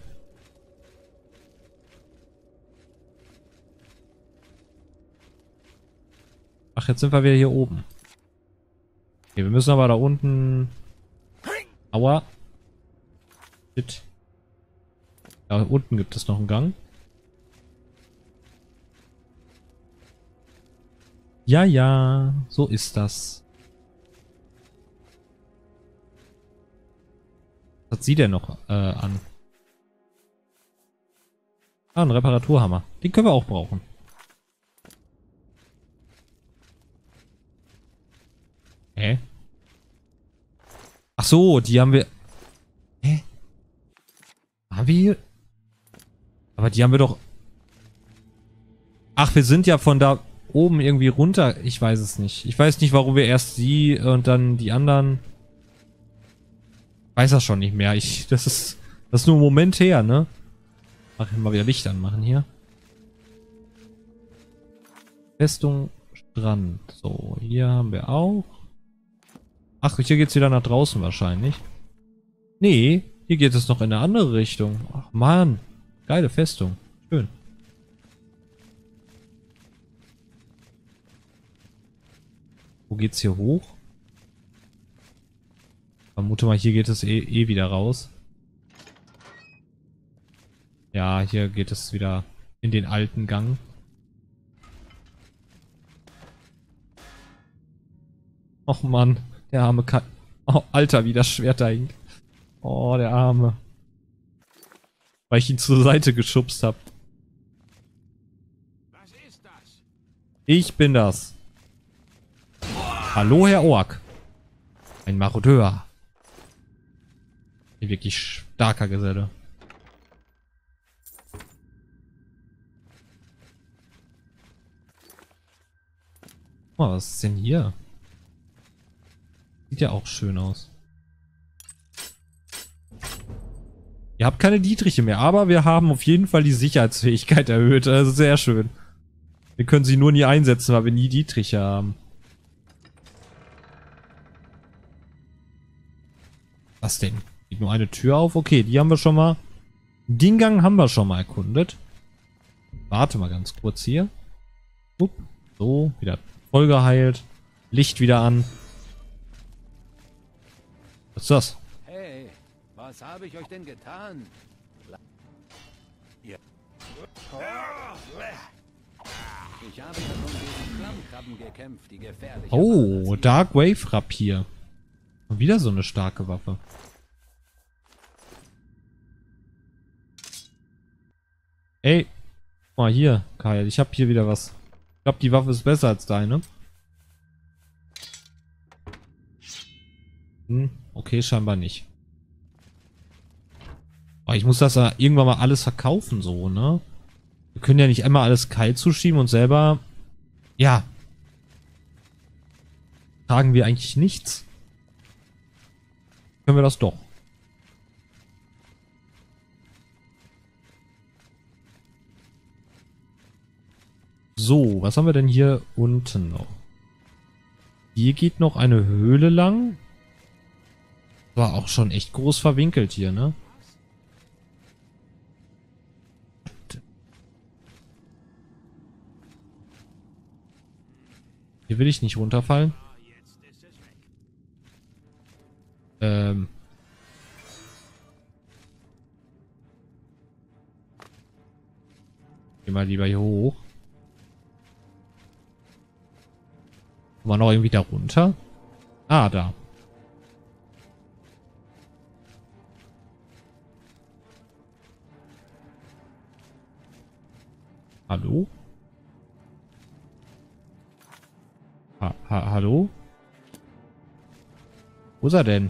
Ach, jetzt sind wir wieder hier oben. Okay, wir müssen aber da unten... Aua. Shit. Da unten gibt es noch einen Gang. Ja, ja, so ist das. Was hat sie denn noch an? Ah, ein Reparaturhammer. Den können wir auch brauchen. Hä? Ach so, die haben wir... Hä? Haben wir hier... Aber die haben wir doch... Ach, wir sind ja von da oben irgendwie runter. Ich weiß es nicht. Ich weiß nicht, warum wir erst sie und dann die anderen... Ich weiß das schon nicht mehr. Das ist nur ein Moment her, ne? Mach ich mal wieder Licht anmachen hier. Festung Strand. So, hier haben wir auch... Ach, hier geht's wieder nach draußen wahrscheinlich. Nee, hier geht es noch in eine andere Richtung. Ach man, geile Festung. Schön. Wo geht's hier hoch? Vermute mal, hier geht es eh wieder raus. Ja, hier geht es wieder In den alten Gang. Och Mann, der arme Kai. Oh, Alter, wie das Schwert da hängt. Oh, der Arme. Weil ich ihn zur Seite geschubst habe. Was ist das? Ich bin das. Hallo, Herr Ork. Ein Marodeur. Ein wirklich starker Geselle. Oh, was ist denn hier? Sieht ja auch schön aus. Ihr habt keine Dietriche mehr, aber wir haben auf jeden Fall die Sicherheitsfähigkeit erhöht. Also sehr schön. Wir können sie nur nie einsetzen, weil wir nie Dietriche haben. Was denn? Geht nur eine Tür auf? Okay, die haben wir schon mal. Den Gang haben wir schon mal erkundet. Warte mal ganz kurz hier. Upp. So, wieder voll geheilt. Licht wieder an. Was ist das? Hey, was habe ich euch denn getan? Ihr. Ich habe schon gegen Flammkrabben gekämpft, die gefährlich sind. Oh, Dark Wave Rapier. Und wieder so eine starke Waffe. Ey, mal hier, Kyle. Ich habe hier wieder was. Ich glaube, die Waffe ist besser als deine. Okay, scheinbar nicht. Aber ich muss das ja irgendwann mal alles verkaufen, so, ne? Wir können ja nicht einmal alles Kyle zuschieben und selber... Ja. Tragen wir eigentlich nichts. Können wir das doch. So, was haben wir denn hier unten noch? Hier geht noch eine Höhle lang. War auch schon echt groß verwinkelt hier, ne? Hier will ich nicht runterfallen. Geh mal lieber hier hoch. Kommen wir noch irgendwie da runter? Ah, da. Hallo? Hallo? Wo ist er denn?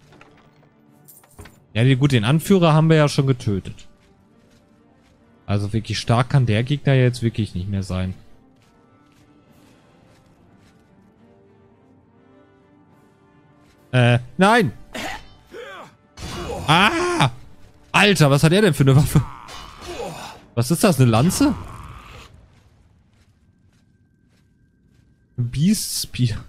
Ja, gut, den Anführer haben wir ja schon getötet. Also wirklich stark kann der Gegner jetzt wirklich nicht mehr sein. Nein! Ah! Alter, was hat er denn für eine Waffe? Was ist das, eine Lanze? Beast Spear.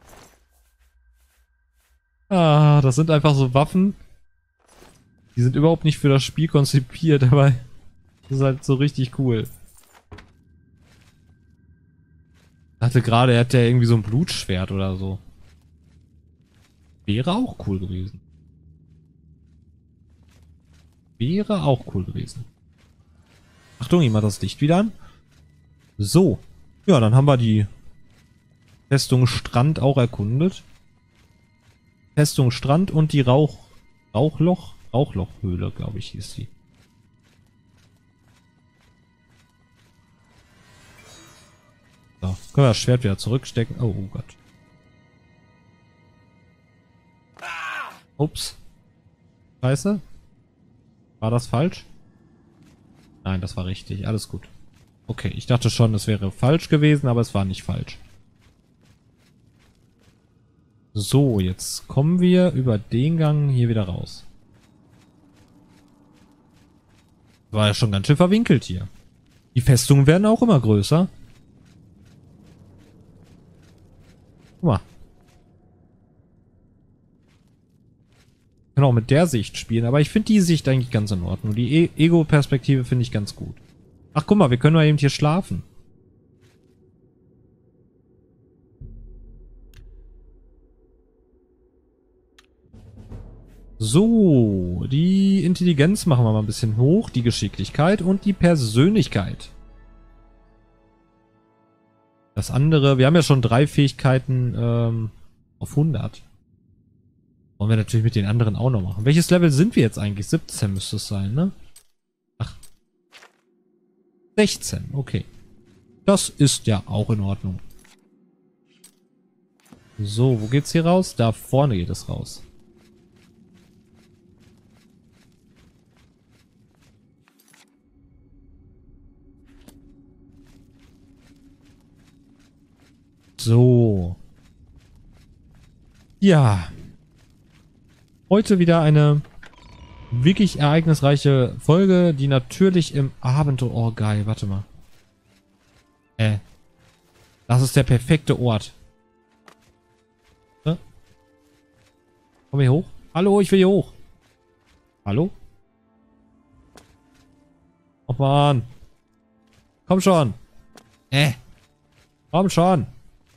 Ah, das sind einfach so Waffen. Die sind überhaupt nicht für das Spiel konzipiert, aber das ist halt so richtig cool. Ich dachte gerade, er hätte ja irgendwie so ein Blutschwert oder so. Wäre auch cool gewesen. Wäre auch cool gewesen. Achtung, ich mach das Licht wieder an. So. Ja, dann haben wir die Festung Strand auch erkundet. Festung Strand und die Rauchlochhöhle, glaube ich, hieß die. So, können wir das Schwert wieder zurückstecken. Oh, oh Gott. Ups. Scheiße. War das falsch? Nein, das war richtig. Alles gut. Okay, ich dachte schon, es wäre falsch gewesen, aber es war nicht falsch. So, jetzt kommen wir über den Gang hier wieder raus. War ja schon ganz schön verwinkelt hier. Die Festungen werden auch immer größer. Guck mal. Ich kann auch mit der Sicht spielen, aber ich finde die Sicht eigentlich ganz in Ordnung. Die Ego-Perspektive finde ich ganz gut. Ach, guck mal, wir können mal eben hier schlafen. So, die Intelligenz machen wir mal ein bisschen hoch, die Geschicklichkeit und die Persönlichkeit. Das andere, wir haben ja schon 3 Fähigkeiten auf 100. Wollen wir natürlich mit den anderen auch noch machen. Welches Level sind wir jetzt eigentlich? 17 müsste es sein, ne? Ach. 16, okay. Das ist ja auch in Ordnung. So, wo geht's hier raus? Da vorne geht es raus. So. Ja. Heute wieder eine wirklich ereignisreiche Folge, die natürlich im Abenteuer... Oh, geil, warte mal. Das ist der perfekte Ort. Komm hier hoch. Hallo, ich will hier hoch. Hallo? Oh Mann. Komm schon. Komm schon.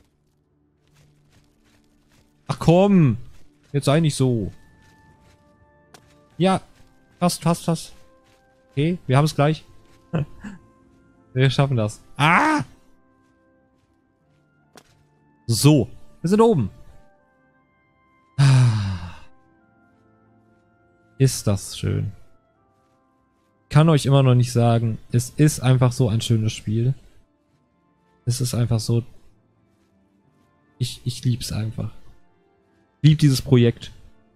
Ach komm. Jetzt sei nicht so. Ja. Fast. Okay, wir haben es gleich. Wir schaffen das. Ah! So. Wir sind oben. Ist das schön. Ich kann euch immer noch nicht sagen, es ist einfach so ein schönes Spiel. Es ist einfach so... Ich lieb's einfach. Lieb dieses Projekt.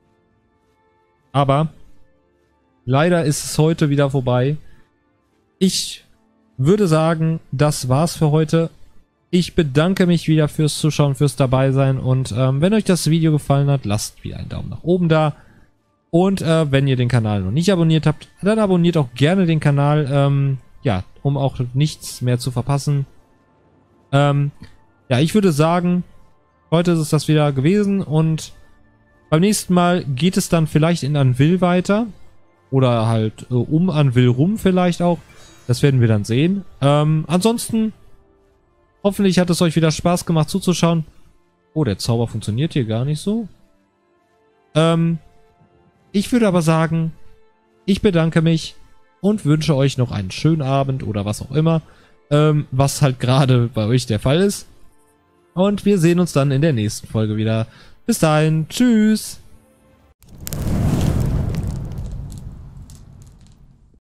Aber leider ist es heute wieder vorbei. Ich würde sagen, das war's für heute. Ich bedanke mich wieder fürs Zuschauen, fürs Dabeisein und wenn euch das Video gefallen hat, lasst wieder einen Daumen nach oben da. Und wenn ihr den Kanal noch nicht abonniert habt, dann abonniert auch gerne den Kanal, ja, um auch nichts mehr zu verpassen. Ja, ich würde sagen, heute ist es das wieder gewesen und beim nächsten Mal geht es dann vielleicht in Anvil weiter. Oder halt um Anvil rum vielleicht auch. Das werden wir dann sehen. Ansonsten, hoffentlich hat es euch wieder Spaß gemacht zuzuschauen. Oh, der Zauber funktioniert hier gar nicht so. Ich würde aber sagen, ich bedanke mich und wünsche euch noch einen schönen Abend oder was auch immer. Was halt gerade bei euch der Fall ist. Und wir sehen uns dann in der nächsten Folge wieder. Bis dahin, tschüss!